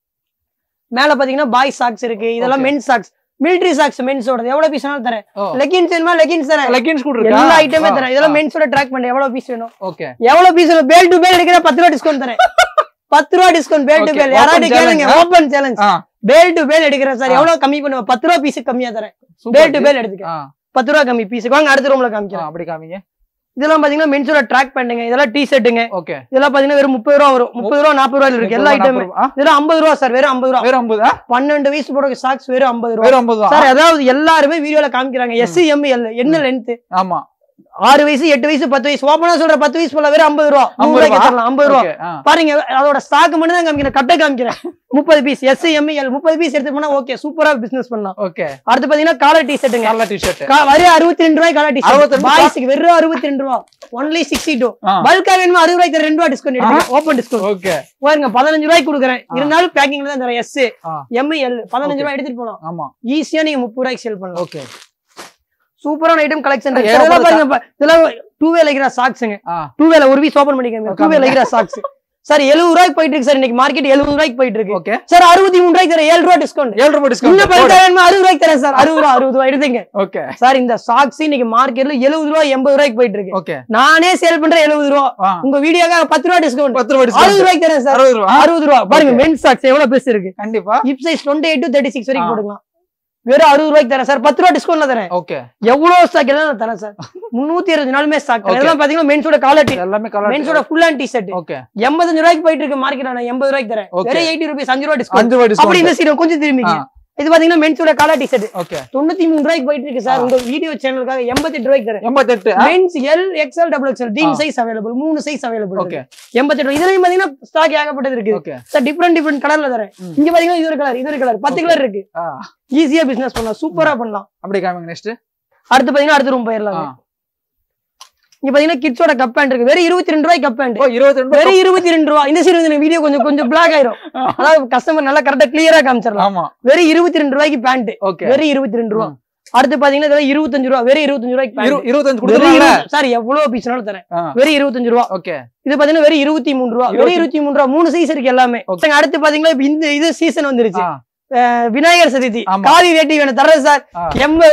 மேல பாத்தீங்கன்னா பாய் சாக்ஸ் இருக்கு இதெல்லாம் மென்ஸ் சாக்ஸ் மிலிட்டரி சாக்ஸ் மென்ஸோட எவ்வளவு பீஸ் வேணாலும் தரேன் லெகின்ஸ் வேணுமா லெகின்ஸ் தரேன் லெகின்ஸ் கூட இருக்கு எல்லா ஐட்டமே தரேன் இதெல்லாம் மென்ஸோட ட்ராக் பண்ண எவ்வளவு பீஸ் வேணும் ஓகே எவ்வளவு பீஸ் வேணும் பேல் டு பேல் எடுக்கிற பத்து ரூபாய் டிஸ்கவுண்ட் தரேன் பத்து ரூபாய் டிஸ்கவுண்ட் பேல் டு பேல் யாராவது கேளுங்க ஓபன் சேலஞ்ச் பேல் டு பேல் எடுக்கிறேன் சார் எவ்வளவு கம்மி பண்ணுவேன் பத்து ரூபாய் பீஸ் கம்மியா தரேன் பேல் டு பேல் எடுத்துக்க பத்து ரூபாய் கம்மி பீஸ் வாங்க அடுத்த ரூம்ல காமிக்கிறேன் அப்படி காமிங்க இதெல்லாம் பாத்தீங்கன்னா மென்ஸோட ட்ராக் பண்ணுங்க இதெல்லாம் டி ஷர்ட்டுங்க ஓகே இதெல்லாம் பாத்தீங்கன்னா வெறும் முப்பது ரூபா வரும் முப்பது ரூபா நாற்பது ரூபாயில இருக்கு எல்லா ஐட்டம் இதெல்லாம் ஐம்பது ரூபா சார் வெறும் ஐம்பது ரூபா வெறும் ஐம்பது பன்னெண்டு வயசு போட சாக்ஸ் வெறும் ஐம்பது ரூபா வெறும் ஐம்பது சார் அதாவது எல்லாருமே வீடியோல காமிக்கிறாங்க எஸ் எம் எல் என்ன லென்த் ஆமா ஆறு வயசு எட்டு வயசு பத்து வயசு ஓப்பனா சொல்ற பத்து வயசு போல வெறும் ஐம்பது ரூபா ஐம்பது ரூபா பாருங்க அதோட ஸ்டாக் மட்டும் தான் காமிக்கிறேன் கட்ட காமிக்கிறேன் முப்பது பீஸ் எஸ் எம் எல் முப்பது பீஸ் எடுத்து போனா ஓகே சூப்பரா பிசினஸ் பண்ணலாம் ஓகே அடுத்து பாத்தீங்கன்னா காலர் டி ஷர்ட்டுங்க காலர் டி ஷர்ட் வெறும் அறுபத்தி ரெண்டு ரூபாய் காலர் டி ஷர்ட் பாய்ஸ்க்கு வெறும் அறுபத்தி ரெண்டு ரூபாய் ஒன்லி சிக்ஸ்டி டூ பல்கா வேணுமா அறுபது ரூபாய்க்கு ரெண்டு ரூபாய் டிஸ்கவுண்ட் எடுத்துக்கோங்க ஓபன் டிஸ்கவுண்ட் ஓகே பாருங்க பதினஞ்சு ரூபாய்க்கு கொடுக்குறேன் இருந்தாலும் பேக்கிங்ல தான் தரேன் எஸ் எம் எல் பதினஞ்சு ரூபாய் எடுத்துட்டு போலாம் ஆமா ஈஸியா நீங்க முப்பது ரூபாய்க்கு சேல் பண்ணலாம் ஓகே சூப்பரான ஐட்டம் கலெக்ஷன் இதெல்லாம் டூ வே லைக்ரா சாக்ஸ்ங்க டூ வேல ஒரு பீஸ் ஓபன் பண்ணிக்கோங்க two way lycra socks sir எழுபது ரூபாய்க்கு போயிட்டு இருக்கு சார் இன்னைக்கு மார்க்கெட் எழுபது ரூபாய்க்கு போயிட்டு இருக்கு ஓகே சார் அறுபத்தி மூணு ரூபாய்க்கு தரேன் ஏழு ரூபாய் டிஸ்கவுண்ட் ஏழு ரூபாய் டிஸ்கவுண்ட் இன்னும் பதினேழு அறுபது ரூபாய்க்கு தரேன் சார் அறுபது ரூபாய் அறுபது ரூபாய் எடுத்துங்க ஓகே சார் இந்த சாக்ஸ் இன்னைக்கு மார்க்கெட்ல எழுபது ரூபாய் எண்பது ரூபாய்க்கு போயிட்டு இருக்கு ஓகே நானே சேல் பண்றேன் எழுபது ரூபாய் உங்க வீடியோக்காக பத்து ரூபாய் டிஸ்கவுண்ட் பத்து ரூபாய் அறுபது ரூபாய்க்கு தரேன் சார் அறுபது ரூபாய் பாருங்க மென்ஸ் சாக்ஸ் எவ்வளவு பெருசு இருக்கு கண்டிப்பா ஹிப் சைஸ் இருபத்தி எட்டு டு முப்பத்தி ஆறு வரைக்கும் போடுங்க வெறும் அறுபது ரூபாய்க்கு தரேன் சார். பத்து ரூபா டிஸ்கவுண்ட்ல தரேன். ஓகே எவ்வளவு ஸ்டாக் எல்லாம் நான் தரேன் சார். முன்னூத்தி இருபது நாளுமே ஸ்டாக். இதெல்லாம் பாத்தீங்கன்னா மென்ஸோட காலர் எல்லாமே மென்ஸோட full and T shirt. Okay எண்பத்தஞ்சு ரூபாய்க்கு போயிட்டு இருக்கு மார்க்கெட். நான் எண்பது ரூபாய்க்கு தரேன். வெறும் எண்பது ரூபாய் அஞ்சு ரூபாய் டிஸ்கவுண்ட். அப்படி இந்த சீரம் கொஞ்சம் திரும்பிங்க. இது பாத்தீங்கன்னா மென்ஸோட காலர் டி ஷர்ட். ஓகே தொண்ணூத்தி மூணு ரூபாய்க்கு போயிட்டு இருக்கு சார். உங்க வீடியோ சேனலுக்காக எண்பத்தி எட்டு ரூபாய்க்கு தரேன். எண்பத்தி எட்டு men's L XL double XL teen size available. மூணு சைஸ் அவைலபிள். ஓகே எண்பத்தி எட்டு. இதுலயும் பாத்தீங்கன்னா ஸ்டாக் ஏகப்பட்டது இருக்கு சார். டிஃபரெண்ட் டிஃபரெண்ட் கலர்ல தரேன். இங்க பாத்தீங்கன்னா இது ஒரு கலர், இது ஒரு கலர், பத்து கலர் இருக்கு. ஈஸியா பிசினஸ் பண்ணலாம், சூப்பரா பண்ணலாம். அப்படி காமிங்க. நெக்ஸ்ட் அடுத்து பாத்தீங்கன்னா அடுத்த ரூம் போயிடலாம். இங்க பாத்தீங்கன்னா கிட்ஸோட கப் பேண்ட் இருக்கு. வெறும் இருபத்தி ரெண்டு ரூபாய் கப் பேண்ட். வெறும் இருபத்தி ரெண்டு ரூபாய். இந்த சைடு வீடியோ கொஞ்சம் கொஞ்சம் பிளாக் ஆயிரும். அதாவது கஸ்டமர் நல்லா கரெக்டா கிளியரா காமிச்சிடலாம். வெறும் இருபத்தி ரெண்டு ரூபாய்க்கு பேண்ட். வெறும் இருபத்தி ரெண்டு ரூபாய். அடுத்து பாத்தீங்கன்னா இருபத்தஞ்சு ரூபாய். வெறும் இருபத்தஞ்சு ரூபாய்க்கு இருபத்தஞ்சு சார் எவ்வளவு பீஸ்னாலும் தரேன். வெறும் இருபத்தஞ்சு ரூபாய். ஓகே இது பாத்தீங்கன்னா வெறும் இருபத்தி மூணு ரூபாய். வெறும் இருபத்தி மூணு ரூபாய். மூணு சைஸ் இருக்கு எல்லாமே. அடுத்து பாத்தீங்கன்னா இந்த இது சீசன் வந்துருச்சு. விநாயகர் சதுர்த்தி காவி வேட்டி வேணும் தர்றது சார். எண்பது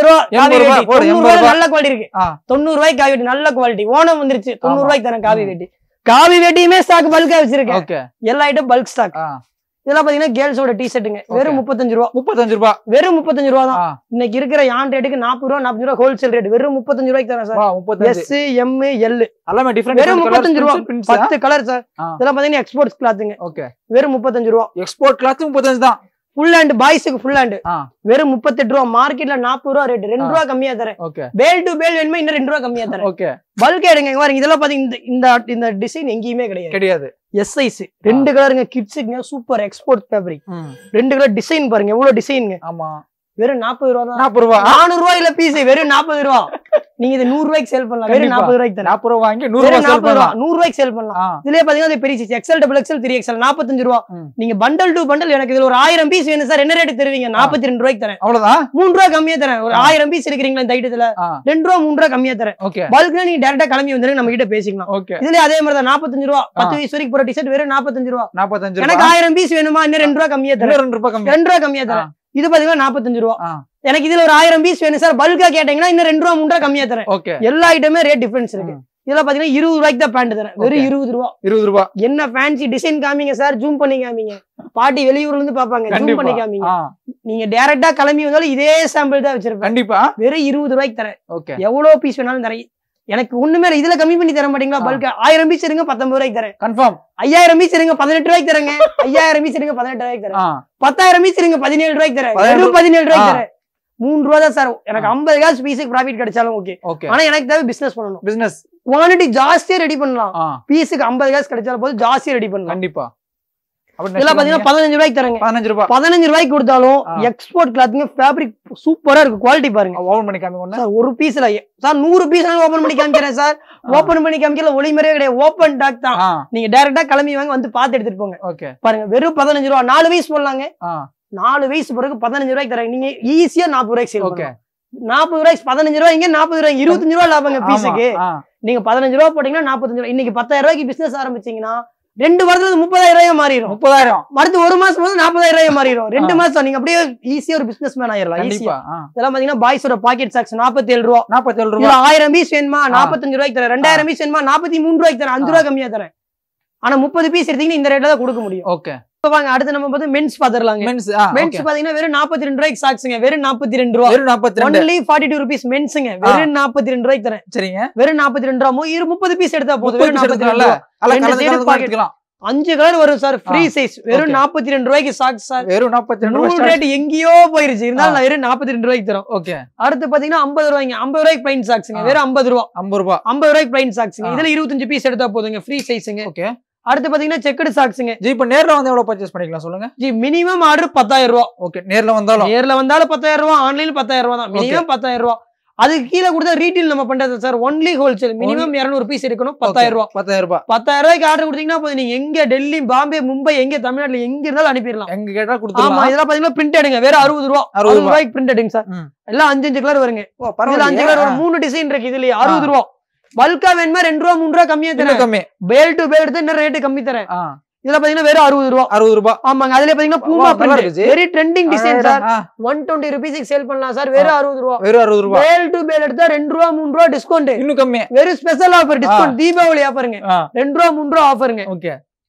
ரூபாய் நல்ல குவாலிட்டி இருக்கு. தொண்ணூறு ரூபாய்க்கு காவி வேட்டி நல்ல குவாலிட்டி. ஓணம் வந்துருச்சு. தொண்ணூறு ரூபாய்க்கு தரேன் காவி வேட்டி. காவி வேட்டியுமே ஸ்டாக் பல்கா வச்சிருக்கேன். எல்லா ஐட்டம் பல்க் ஸ்டாக். இதெல்லாம் பாத்தீங்கன்னா கேர்ள்ஸோட டி ஷர்ட்டுங்க. வெறும் முப்பத்தஞ்சு ரூபா. முப்பத்தஞ்சு ரூபா. வெறும் முப்பத்தஞ்சு ரூபா தான். இன்னைக்கு இருக்கிற யான் ரேட்டுக்கு நாற்பது ரூபா நாற்பது ரூபா ஹோல்சேல் ரேட். வெறும் முப்பத்தஞ்சு ரூபாய்க்கு தரேன் சார். எஸ் எம் எல் எல்லாமே டிஃபரெண்ட். வெறும் முப்பத்தஞ்சு ரூபா. பத்து கலர் சார். இதெல்லாம் பாத்தீங்கன்னா எக்ஸ்போர்ட் கிளாத்துங்க. ஓகே வெறும் முப்பத்தஞ்சு ரூபா. எக்ஸ்போர்ட் கிளாத் முப்பத்தஞ்சு தான். ஃபுல் ஹேண்ட் பாய்ஸ்க்கு ஃபுல் ஹேண்ட் வெறும் முப்பத்தி எட்டு ரூபா. மார்க்கெட்ல நாற்பது ரூபா ரேட். ரெண்டு ரூபா கம்மியா தரேன். பேல் டு பேல் வேணுமா இன்னும் ரெண்டு ரூபா கம்மியா தரேன். ஓகே பல்க் எடுங்க. பாருங்க இதெல்லாம் பாத்தீங்க இந்த இந்த டிசைன் எங்கேயுமே கிடையாது. கிடையாது. எஸ் சைஸ் ரெண்டு கலருங்க. கிட்ஸுக்குங்க சூப்பர் எக்ஸ்போர்ட் ஃபேப்ரிக். ரெண்டு கலர் டிசைன் பாருங்க எவ்வளவு டிசைனுங்க. ஆமா வெறும் நாற்பது ரூபா தான். நாற்பது ரூபா. நானூறு ரூபாயில பீஸ். வெறும் நாற்பது ரூபா. நீங்க இது நூறு ரூபாய்க்கு சேல் பண்ணலாம். வெறும் நாற்பது ரூபாய்க்கு நாற்பது ரூபா வாங்கி நூறு ரூபாய் நூறு ரூபாய்க்கு சேல் பண்ணலாம். இதுலயே பாத்தீங்கன்னா பெரிய size XL double XL three XL நாற்பத்தஞ்சு ரூபா. நீங்க பண்டல் டு பண்டல் எனக்கு இதுல ஒரு ஆயிரம் பீஸ் வேணும் சார். என்ன ரேட் தருவீங்க? நாற்பத்தி ரெண்டு ரூபாய்க்கு தரேன். அவ்வளவுதான். மூணு ரூபாய் கம்மியா தரேன். ஒரு ஆயிரம் பீஸ் எடுக்கிறீங்களா இந்த ஐட்டத்துல ரெண்டு ரூபா மூணு ரூபாய் கம்மியா தரேன். பல்க்னா நீங்க டேரக்டா கிளம்பி வந்துருங்க நம்ம கிட்ட பேசிக்கலாம். இதுல அதே மாதிரி தான் நாற்பத்தஞ்சு ரூபா. பத்து வயசு வரைக்கும் போற டிஷர்ட் வெறும் நாற்பத்தஞ்சு ரூபா. நாற்பத்தஞ்சு. எனக்கு ஆயிரம் பீஸ் வேணுமா? இன்னும் ரெண்டு ரூபாய் கம்மியா தரேன். ரெண்டு ரூபாய் கம்மியா ரெண்டு ரூபாய் கம்மியா தரேன். இது பாத்தீங்கன்னா நாற்பத்தஞ்சு ரூபா. எனக்கு இதுல ஒரு ஆயிரம் பீஸ் வேணும் சார். பல்கா கேட்டீங்கன்னா இன்னும் ரெண்டு ரூபா மூணு ரூபா கம்மியா தரேன். எல்லா ஐட்டமே ரேட் டிஃபரன்ஸ் இருக்கு. இதெல்லாம் பாத்தீங்கன்னா இருபது ரூபாய்க்கு தான் பேண்ட் தரேன். வெறும் இருபது ரூபா. இருபது ரூபா. என்ன ஃபேன்சி டிசைன் காமிங்க சார். ஜூம் பண்ணி காமிங்க. பாட்டி வெளியூர்ல இருந்து பாப்பாங்க. ஜூம் பண்ணி காமிங்க. நீங்க டைரக்டா கிளம்பி வந்தாலும் இதே சாம்பிள் தான் வச்சிருப்பேன். கண்டிப்பா. வெறும் இருபது ரூபாய்க்கு தரேன். எவ்வளவு பீஸ் வேணாலும் தரேன். எனக்கு ஒண்ணுமே இதுல கம்மி பண்ணி தர மாட்டீங்களா? பல்கா ஆயிரம் பீஸ் இருங்க பத்தொன்பது ரூபாய்க்கு தரேன். கன்ஃபார்ம். ஐயாயிரம் பீஸ் இருங்க பதினெட்டு ரூபாய்க்கு தரேங்க. ஐயாயிரம் பீஸ் இருங்க பதினெட்டு ரூபாய்க்கு தரேன். பத்தாயிரம் பீஸ் இருங்க பதினேழு ரூபாய்க்கு தரேன். வெறும் பதினேழு ரூபாய்க்கு தரேன். மூணு ரூபா தான் சார். எனக்கு ஐம்பது காசு பீஸுக்கு ப்ராஃபிட் கிடைச்சாலும் ஓகே. ஆனா எனக்கு தேவை பிசினஸ் பண்ணணும். பிசினஸ் குவான்டிட்டி ஜாஸ்தியா ரெடி பண்ணலாம். பீஸுக்கு ஐம்பது காசு கிடைச்சாலும் போது ஜாஸ்தியா ரெடி பண்ணலாம். கண்டிப்பா. இதெல்லாம் பாத்தீங்கன்னா பதினஞ்சு ரூபாய்க்கு தரேங்க. பதினஞ்சு ரூபாய். பதினஞ்சு ரூபாய்க்கு கொடுத்தாலும் எக்ஸ்போர்ட் கிளாத்துங்க ஃபேப்ரிக் சூப்பரா இருக்கு. குவாலிட்டி பாருங்க. ஓபன் பண்ணி காமிங்க சார். ஒரு பீஸ்ல சார் நூறு பீஸ் ஓபன் பண்ணி காமிக்கிறேன் சார். ஓபன் பண்ணி காமிக்கல ஒளிமறையே கிடையாது. ஓபன் டாக் தான். நீங்க டைரக்டா கிளம்பி வாங்க வந்து பாத்து எடுத்துட்டு போங்க. ஓகே பாருங்க வெறும் பதினஞ்சு ரூபாய். நாலு பீஸ் போடலாங்க. நாலு வயசு பிறகு பதினஞ்சு ரூபாய்க்கு தராங்க. நீங்க ஈஸியா நாற்பது ரூபாய்க்கு சேல் பண்ணலாம். நாற்பது ரூபாய்க்கு பதினஞ்சு ரூபாய்ங்க. நாற்பது ரூபாய் இருபத்தஞ்சு ரூபாய் லாபங்க பீஸுக்கு. நீங்க பதினஞ்சு ரூபாய் போட்டீங்கன்னா நாற்பத்தஞ்சு ரூபாய். இன்னைக்கு பத்தாயிரம் ரூபாய்க்கு பிசினஸ் ஆரம்பிச்சீங்கன்னா ரெண்டு வாரத்துல முப்பதாயிரம் ரூபாய் மாறிடும். முப்பதாயிரம் அடுத்து ஒரு மாசம் போது நாற்பதாயிரம் ரூபாய் மாறிடும். ரெண்டு மாசம் நீங்க அப்படியே ஈஸியா ஒரு பிசினஸ் மேன் ஆயிரலாம். ஈஸியா இதெல்லாம் பாத்தீங்கன்னா பாய்ஸோட பாக்கெட் சாக்ஸ் நாற்பத்தி ஏழு ரூபாய். நாற்பத்தி ஏழு ரூபாய். ஆயிரம் பீஸ் வேணுமா? நாற்பத்தஞ்சு ரூபாய்க்கு தரேன். ரெண்டாயிரம் பீஸ் வேணுமா? நாற்பத்தி மூணு ரூபாய்க்கு தரேன். அஞ்சு ரூபாய் கம்மியா தரேன். ஆனா முப்பது பீஸ் எடுத்தீங்கன்னா இந்த ரேட்ல தான் கொடுக்க முடியும். ஓகே வாங்க அடுத்து நம்ம பார்த்து மென்ஸ் பாத்துறலாங்க. மென்ஸ் மென்ஸ் பாத்தீங்கன்னா வெறும் நாற்பத்தி ரெண்டு ரூபாய்க்கு சாக்ஸ்ங்க. வெறும் நாற்பத்தி ரெண்டு ரூபாய். வெறும் நாற்பத்தி ரெண்டு. only forty two rupees மென்ஸ்ங்க. வெறும் நாற்பத்தி ரெண்டு ரூபாய்க்கு தரேன். சரிங்க. வெறும் நாற்பத்தி ரெண்டு ரூபாய். இரு முப்பது பீஸ் எடுத்தா போதும். வெறும் நாற்பத்தி ரெண்டு ரூபாய். அல பாக்கெட்லாம் அஞ்சு கலர் வரும் சார். Free size. வெறும் நாற்பத்தி ரெண்டு ரூபாய்க்கு சாக்ஸ் சார். வெறும் நாற்பத்தி ரெண்டு ரூபாய். ரேட் எங்கேயோ போயிருச்சு. இருந்தாலும் நான் வெறும் நாற்பத்தி ரெண்டு ரூபாய்க்கு தரோம். ஓகே அடுத்து பாத்தீங்கன்னா ஐம்பது ரூபாய்ங்க. ஐம்பது ரூபாய்க்கு பிளைன் சாக்ஸ்ங்க. வெறும் ஐம்பது ரூபாய். ஐம்பது ரூபாய். ஐம்பது ரூபாய்க்கு பிளைன் சாக்ஸ்ங்க. இதுல இருபத்தஞ்சு பீஸ் எடுத்தா போதுங்க. ஃப்ரீ சைஸ்ங்க. ஓகே அடுத்து பாத்தீங்கன்னா செக்குடு சாக்ஸ்ங்க. ஜி இப்ப நேர்ல வந்து எவ்வளவு பர்ச்சேஸ் பண்ணிக்கலாம் சொல்லுங்க. ஜி மினிமம் ஆர்டர் பத்தாயிரம் ரூபாய். ஓகே நேர்ல வந்தாலும் நேர்ல வந்தாலும் பத்தாயிரம் ரூபாய். ஆன்லைன்ல பத்தாயிரம் ரூபாய் தான். மினிமம் பத்தாயிரம் ரூபாய். அதுக்கு கீழே கொடுத்தா ரீட்டெயில் நம்ம பண்றது சார். Only wholesale. மினிமம் இருநூறு பீஸ் இருக்கணும். பத்தாயிரம் ரூபாய். பத்தாயிரம் ரூபாய். பத்தாயிரம் ரூபாய்க்கு ஆர்டர் கொடுத்தீங்கன்னா போதும். நீங்க எங்க டெல்லி பாம்பே மும்பை எங்க தமிழ்நாட்டுல எங்க இருந்தாலும் அனுப்பிடலாம். எங்க கேட்டா கொடுத்துடலாம். ஆமா இதெல்லாம் பாத்தீங்கன்னா பிரிண்ட் எடுங்க. வேற அறுபது ரூபாய். அறுபது ரூபாய்க்கு பிரிண்ட் எடுங்க சார். எல்லாம் அஞ்சு அஞ்சு கலர் வருங்க. அஞ்சு கலர் வரும். மூணு டிசைன் இருக்கு இதுலயே. அறுபது ரூபாய். பல்கா வேணுமா ரெண்டு ரூபா மூணு ரூபா கம்மியா தரேன். பேல் டு பேல் எடுத்து இன்னும் ரேட்டு கம்மி தரேன். இதுல பாத்தீங்கன்னா வெறும் அறுபது ரூபா. அறுபது ரூபாய். ஆமாங்க அதுல பாத்தீங்கன்னா Puma print very trending design sir. One twenty ருபீஸ்க்கு சேல் பண்ணலாம் சார். வெறும் அறுபது ரூபாய். வெறும் அறுபது ரூபாய். பேல் டு பேல் எடுத்தா ரெண்டு ரூபா மூணு ரூபா டிஸ்கவுண்ட். இன்னும் கம்மி. வெறும் ஸ்பெஷல் ஆஃபர் டிஸ்கவுண்ட். தீபாவளி ஆஃபருங்க. ரெண்டு ரூபா மூணு ரூபா ஆஃபருங்க. ஓகே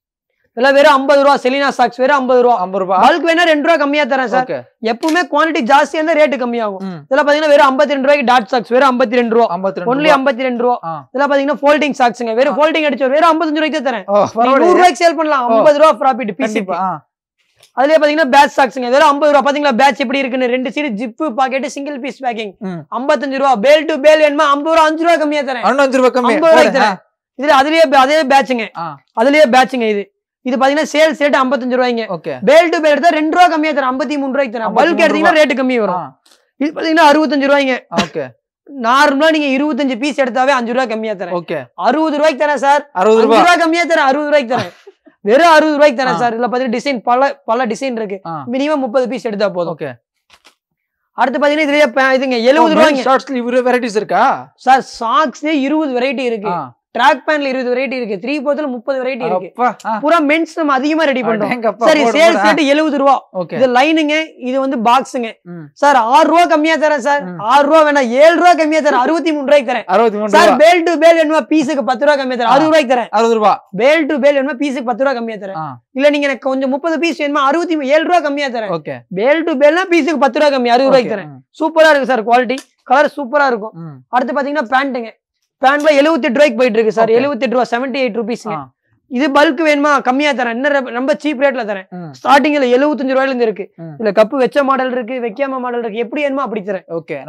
இதெல்லாம் வெறும் ஐம்பது ரூபா செலினா சாக்ஸ் வெறும் ஐம்பது ரூபா ஐம்பது ரூபா பல்க் வேணா ரெண்டு ரூபா கம்மியா தரேன் சார் எப்பவுமே குவான்டிட்டி ஜாஸ்தியா இருந்தா ரேட் கம்மியாகும் இதெல்லாம் பாத்தீங்கன்னா வெறும் ஐம்பத்தி ரெண்டு ரூபாய்க்கு டாட் சாக்ஸ் வெறும் ஐம்பத்தி ரெண்டு ரூபா ஒன்லி ஐம்பத்தி ரெண்டு ரூபா இதெல்லாம் பாத்தீங்கன்னா ஃபோல்டிங் சாக்ஸ்ங்க வெறும் ஃபோல்டிங் அடிச்சு வெறும் ஐம்பத்தஞ்சு ரூபாய்க்கு தரேன் நூறு ரூபாய்க்கு சேல் பண்ணலாம் ஐம்பது ரூபா ப்ராஃபிட் பிசி அதுலயே பாத்தீங்கன்னா பேட்ச் சாக்ஸ்ங்க வெறும் ஐம்பது ரூபா பாத்தீங்களா பேட்ச் எப்படி இருக்குன்னு ரெண்டு சீடு zip pocket single piece packing ஐம்பத்தஞ்சு ரூபா பேல் டு பேல் வேணுமா ஐம்பது ரூபா அஞ்சு ரூபா கம்மியா தரேன் அஞ்சு ரூபா கம்மி ஐம்பது ரூபாய்க்கு தரேன் இதுல அதுலயே அதே பேட்சுங்க அதுலயே பேட்சுங்க இது இது பாத்தீங்கன்னா சேல்ஸ் ரேட் ஐம்பத்தஞ்சு ரூபாய்ங்க பேல் டு பேல் எடுத்தா ரெண்டு ரூபா கம்மியா தரேன் ஐம்பத்தி மூணு ரூபாய்க்கு தரேன் பல்க் எடுத்தீங்கன்னா ரேட் கம்மி வரும் இது பாத்தீங்கன்னா அறுபத்தஞ்சு ரூபாய்ங்க நார்மலா நீங்க இருபத்தஞ்சு பீஸ் எடுத்தாவே அஞ்சு ரூபாய் கம்மியா தரேன் அறுபது ரூபாய்க்கு தரேன் சார் அறுபது ரூபாய் கம்மியா தரேன் அறுபது ரூபாய்க்கு தரேன் வெறும் அறுபது ரூபாய்க்கு தரேன் சார் இதுல பாத்தீங்கன்னா டிசைன் பல பல டிசைன் இருக்கு மினிமம் முப்பது பீஸ் எடுத்தா போதும் அடுத்து பாத்தீங்கன்னா இதுலயே இதுங்க எழுபது ரூபாய்ங்க ஷார்ட்ஸ்ல இவ்வளவு வெரைட்டிஸ் இருக்கா சார் சாக்ஸ்ல இருபது வெரைட்டி இருக்கு ட்ராக் பேண்ட்ல இருபது வெரைட்டி இருக்கு த்ரீ போர்த்ல முப்பது வெரைட்டி இருக்கு பூரா மென்ஸ் நம்ம அதிகமா ரெடி பண்றோம் சரி சேல்ஸ் ரேட் எழுபது ரூபா இது லைனுங்க இது வந்து பாக்ஸுங்க சார் ஆறு ரூபா கம்மியா தரேன் சார் ஆறு ரூபா வேணா ஏழு ரூபா கம்மியா தரேன் அறுபத்தி மூணு ரூபாய்க்கு தரேன் சார் பேல் டு பேல் வேணுமா பீஸுக்கு பத்து ரூபா கம்மியா தரேன் அறுபது ரூபாய்க்கு தரேன் அறுபது ரூபா பேல் டு பேல் வேணுமா பீஸுக்கு பத்து ரூபா கம்மியா தரேன் இல்ல நீங்க எனக்கு கொஞ்சம் முப்பது பீஸ் வேணுமா அறுபத்தி ஏழு ரூபா கம்மியா தரேன் பேல் டு பேல்னா பீஸுக்கு பத்து ரூபா கம்மி அறுபது ரூபாய்க்கு தரேன் சூப்பரா இருக்கு சார் குவாலிட்டி கலர் சூப்பரா இருக்கும் அடுத்து பாத்தீங்கன்னா பேண்ட்டுங்க பேண்ட்ல எழுபத்தி எட்டு ரூபாய்க்கு போயிட்டு இருக்கு சார் எழுபத்தி எட்டு ரூபா செவன்டி எயிட் ருபீஸ்ங்க இது பல்க் வேணுமா கம்மியா தரேன் இன்னும் ரொம்ப சீப் ரேட்ல தரேன் ஸ்டார்டிங்ல எழுபத்தஞ்சு ரூபாயில இருந்து இருக்கு இதுல கப்பு வச்ச மாடல் இருக்கு வைக்காம மாடல் இருக்கு எப்படி வேணுமா அப்படி தரேன்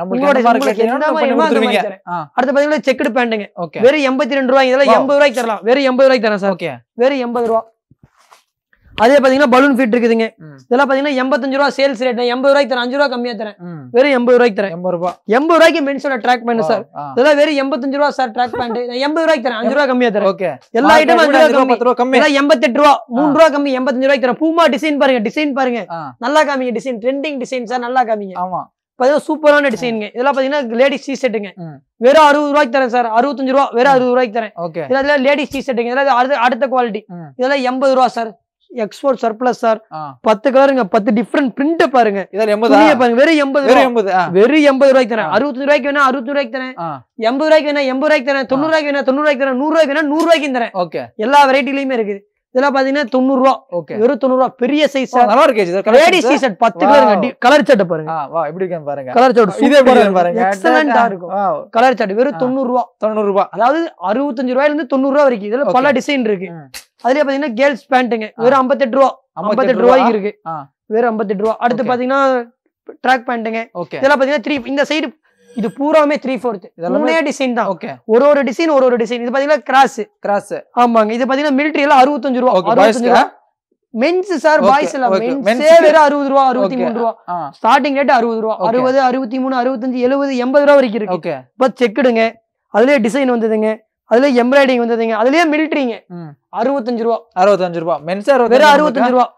அடுத்து பாத்தீங்கன்னா செக்குடு பேண்ட்டுங்க வெறும் எண்பத்தி ரெண்டு ரூபாய் இதெல்லாம் எண்பது ரூபாய்க்கு தரலாம் வெறும் எண்பது ரூபாய்க்கு தரேன் சார் வெறும் எண்பது ரூபா அதே பாத்தீங்கன்னா பலூன் ஃபிட் இருக்குதுங்க இதெல்லாம் பாத்தீங்கன்னா எண்பத்தஞ்சு ரூபா சேல்ஸ் ரேட் எண்பது ரூபாய்க்கு தரேன் அஞ்சு ரூபா கம்மியா தரேன் வெறும் எண்பது ரூபாய்க்கு தரேன் எண்பது ரூபாய் எண்பது ரூபாய்க்கு மென்ஸோட ட்ராக் பேண்ட் சார் இதெல்லாம் வெறும் எண்பத்தஞ்சு ரூபா சார் ட்ராக் பேண்ட் எண்பது ரூபாய்க்கு தரேன் அஞ்சு ரூபா கம்மியா தரேன் எல்லா ஐட்டமும் அஞ்சு ரூபா கம்மி எண்பத்தி எட்டு ரூபா மூணு ரூபா கம்மி எண்பத்தஞ்சு ரூபாய்க்கு தரேன் பூமா டிசைன் பாருங்க டிசைன் பாருங்க நல்லா காமிங்க டிசைன் ட்ரெண்டிங் டிசைன் சார் நல்லா காமிங்க ஆமா பாத்தீங்கன்னா சூப்பரான டிசைனுங்க இதெல்லாம் பாத்தீங்கன்னா லேடிஸ் டி ஷர்ட்டுங்க வெறும் அறுபது ரூபாய்க்கு தரேன் சார் அறுபத்தஞ்சு ரூபா வெறும் அறுபது ரூபாய்க்கு தரேன் இதெல்லாம் லேடிஸ் டி ஷர்ட்டுங்க இதெல்லாம் அடுத்த குவாலிட்டி இதெல்லாம் எண்பது ரூபா சார் எக்ஸ்போர்ட் சர்ப்ளஸ் சார் பத்து கலருங்க பத்து டிஃபரெண்ட் பிரிண்ட் பாருங்க பாருங்க வெறும் எண்பது வெறும் எண்பது ரூபாய்க்கு தரேன் அறுபத்தஞ்சு ரூபாய்க்கு வேணா அறுபது ரூபாய்க்கு தரேன் எண்பது ரூபாய்க்கு வேணா எண்பது ரூபாய்க்கு தரேன் தொண்ணூறு ரூபாய்க்கு வேணா தொண்ணூறு ரூபாய்க்கு தரேன் நூறு ரூபாய்க்கு வேணா நூறு ரூபாய்க்கு தரேன் எல்லா வெரைட்டிலயுமே இருக்குது இதெல்லாம் பாத்தீங்கன்னா தொண்ணூறு ரூபா வெறும் தொண்ணூறு ரூபா பெரிய சைஸ் நல்லா இருக்கு லேடிஸ் டி ஷர்ட் பத்து கலருங்க கலர் சட்டை பாருங்க வா எப்படி இருக்கு பாருங்க கலர் சட்டை இது எப்படி இருக்கு பாருங்க எக்ஸலென்ட்டா இருக்கும் கலர் சட்டை வெறும் தொண்ணூறு ரூபா தொண்ணூறு ரூபா அதாவது அறுபத்தஞ்சு ரூபாயில இருந்து தொண்ணூறு ரூபா வரைக்கும் இதுல பல டிசைன் இருக்கு அதுலயே பாத்தீங்கன்னா கேர்ள்ஸ் பேண்ட்டுங்க வெறும் ஐம்பத்தி எட்டு ரூபா ஐம்பத்தி எட்டு ரூபாய்க்கு இருக்கு வெறும் ஐம்பத்தி எட்டு ரூபா அடுத்து பாத்தீங்கன்னா ட்ராக் பேண்ட்டுங்க இதெல்லாம் பாத்தீங்கன்னா த்ரீ இந்த சைடு இது பூராமே த்ரீ ஃபோர்த் மூணே டிசைன் தான் ஒரு ஒரு டிசைன் ஒரு ஒரு டிசைன் இது பாத்தீங்கன்னா கிராஸ் கிராஸ் ஆமாங்க இது பாத்தீங்கன்னா மிலிட்டரி எல்லாம் அறுபத்தஞ்சு ரூபா அறுபத்தஞ்சு ரூபா மென்ஸ் சார் பாய்ஸ் எல்லாம் மென்ஸே வெறும் அறுபது ரூபா அறுபத்தி மூணு ரூபா ஸ்டார்டிங் ரேட் அறுபது ரூபா அறுபது அறுபத்தி மூணு அறுபத்தஞ்சு எழுபது எண்பது ரூபா வரைக்கும் இருக்கு இப்ப செக்குடுங்க அதுலயே டிசைன் வந்ததுங்க அதுல எம்ப்ராய்டிங் வந்ததுங்க அதுலயே மிலிட்டரிங்க அறுபத்தஞ்சு ரூபா அறுபத்தஞ்சு ரூபா மென்ஸ் வெறும் அறுபத்தஞ்சு ரூபா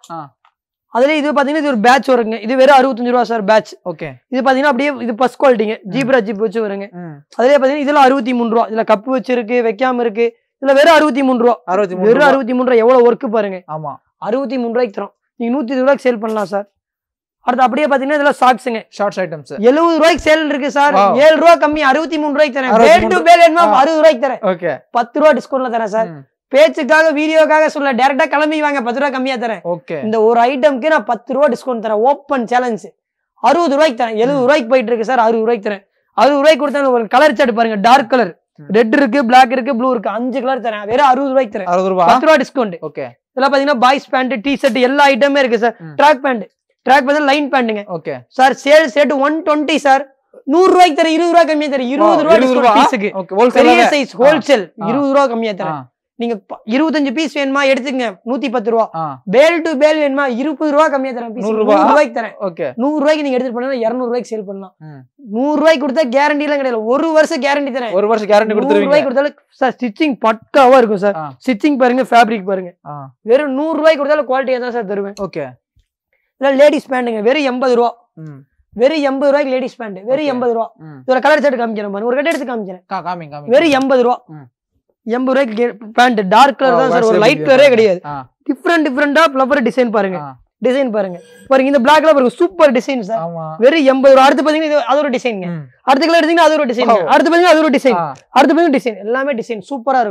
அதுல இது பாத்தீங்கன்னா இது ஒரு பேட்ச் வருங்க இது வெறும் அறுபத்தஞ்சு ரூபா சார் பேட்ச் ஓகே இது பாத்தீங்கன்னா அப்படியே இது ஃபர்ஸ்ட் குவாலிட்டிங்க ஜீப்ரா ஜிப் வச்சு வருங்க அதுலயே பாத்தீங்கன்னா இதுல அறுபத்தி மூணு ரூபா இதுல கப்பு வச்சிருக்கு வைக்காம இருக்கு இதுல வெறும் அறுபத்தி மூணு ரூபா வெறும் அறுபத்தி மூணு ரூபா எவ்வளவு ஒர்க் பாருங்க ஆமா அறுபத்தி மூணு ரூபாய்க்கு தரும் நீங்க நூத்தி இருபது ரூபாய்க்கு சேல் பண்ணலாம் சார் அடுத்து அப்படியே பாத்தீங்கன்னா இதுல ஷார்ட்ஸ்ங்க ஷார்ட்ஸ் ஐட்டம்ஸ் எழுபது ரூபாய்க்கு சேல் இருக்கு சார் ஏழு ரூபா கம்மி அறுபத்தி மூணு ரூபாய்க்கு தரேன் பேல் டு பேல் வேணுமா அறுபது ரூபாய்க்கு தரேன் ஓகே பத்து ரூபா டிஸ்கவுண்ட்ல தரேன் சார் பேச்சுக்காக வீடியோக்காக சொல்ல டைரக்டா கிளம்பி வாங்க பத்து ரூபா கம்மியா தரேன் இந்த ஒரு ஐட்டம்க்கு நான் பத்து ரூபா டிஸ்கவுண்ட் தரேன் ஓப்பன் சேலஞ்ச் அறுபது ரூபாய்க்கு தரேன் எழுபது ரூபாய்க்கு போயிட்டு இருக்கு சார் அறுபது ரூபாய்க்கு தரேன் அறுபது ரூபாய்க்கு கொடுத்தா ஒரு கலர் சார்ட் பாருங்க டார்க் கலர் ரெட் இருக்கு பிளாக் இருக்கு ப்ளூ இருக்கு அஞ்சு கலர் தரேன் வெறும் அறுபது ரூபாய்க்கு தரேன் அறுபது ரூபாய் பத்து ரூபா டிஸ்கவுண்ட் ஓகே இதெல்லாம் பாத்தீங்கன்னா பாய்ஸ் பேண்ட் டி ஷர்ட் எல்லா ஐட்டமே இருக்கு sir track pant track pant line பேண்ட்டுங்க okay sir sales rate one twenty sir நூறு ரூபாய்க்கு தரேன் இருபது ரூபாய் கம்மியா தரேன் இருபது ரூபாய் டிஸ்கவுண்ட் பீஸுக்கு பெரிய சைஸ் ஹோல்சேல் இருபது ரூபாய் கம்மியா தரேன் நீங்க இருபத்தஞ்சு பீஸ் வேணுமா எடுத்துங்க நூத்தி பத்து ரூபா பேல் டு பேல் வேணுமா இருபது ரூபா கம்மியா தரேன் நூறு ரூபாய்க்கு தரேன் நூறு ரூபாய்க்கு நீங்க எடுத்துட்டு போனா இருநூறு ரூபாய்க்கு சேல் பண்ணலாம் நூறு ரூபாய்க்கு கொடுத்தா கேரண்டி எல்லாம் கிடையாது ஒரு வருஷம் கேரண்டி தரேன் ஒரு வருஷம் கேரண்டி கொடுத்துருவீங்க ரூபாய்க்கு கொடுத்தாலும் சார் ஸ்டிச்சிங் பக்காவா இருக்கும் சார் ஸ்டிச்சிங் பாருங்க ஃபேப்ரிக் பாருங்க வெறும் நூறு ரூபாய்க்கு கொடுத்தாலும் குவாலிட்டியா தான் சார் தருவேன் ஓகே இல்ல லேடிஸ் பேண்ட்டுங்க வெறும் எண்பது ரூபா வெறும் எண்பது ரூபாய்க்கு லேடிஸ் பேண்ட் வெறும் எண்பது ரூபா இதோட கலர் ஷர்ட் காமிக்கிறேன் ஒரு கட்டை எடுத்து காமிக்கிறேன் வெறும் எண்பது ரூபா எண்பது ரூபாய்க்கு பேண்ட் டார்க் கலர் தான் சார் ஒரு லைட் கலரே கிடையாது டிஃப்ரெண்ட் டிஃப்ரெண்டா ஃப்ளவர் டிசைன் பாருங்க டிசைன் பாருங்க பாருங்க இந்த பிளாக்ல பாருங்க சூப்பர் டிசைன் சார் வெறும் எண்பது ரூபா அடுத்து பாத்தீங்கன்னா அது ஒரு டிசைன் அடுத்த கலர் எடுத்தீங்கன்னா அது ஒரு டிசைன் அடுத்து பாத்தீங்கன்னா அது ஒரு டிசைன் அடுத்து பாத்தீங்கன்னா டிசைன் எல்லாமே டிசைன் சூப்பரா இருக்கும்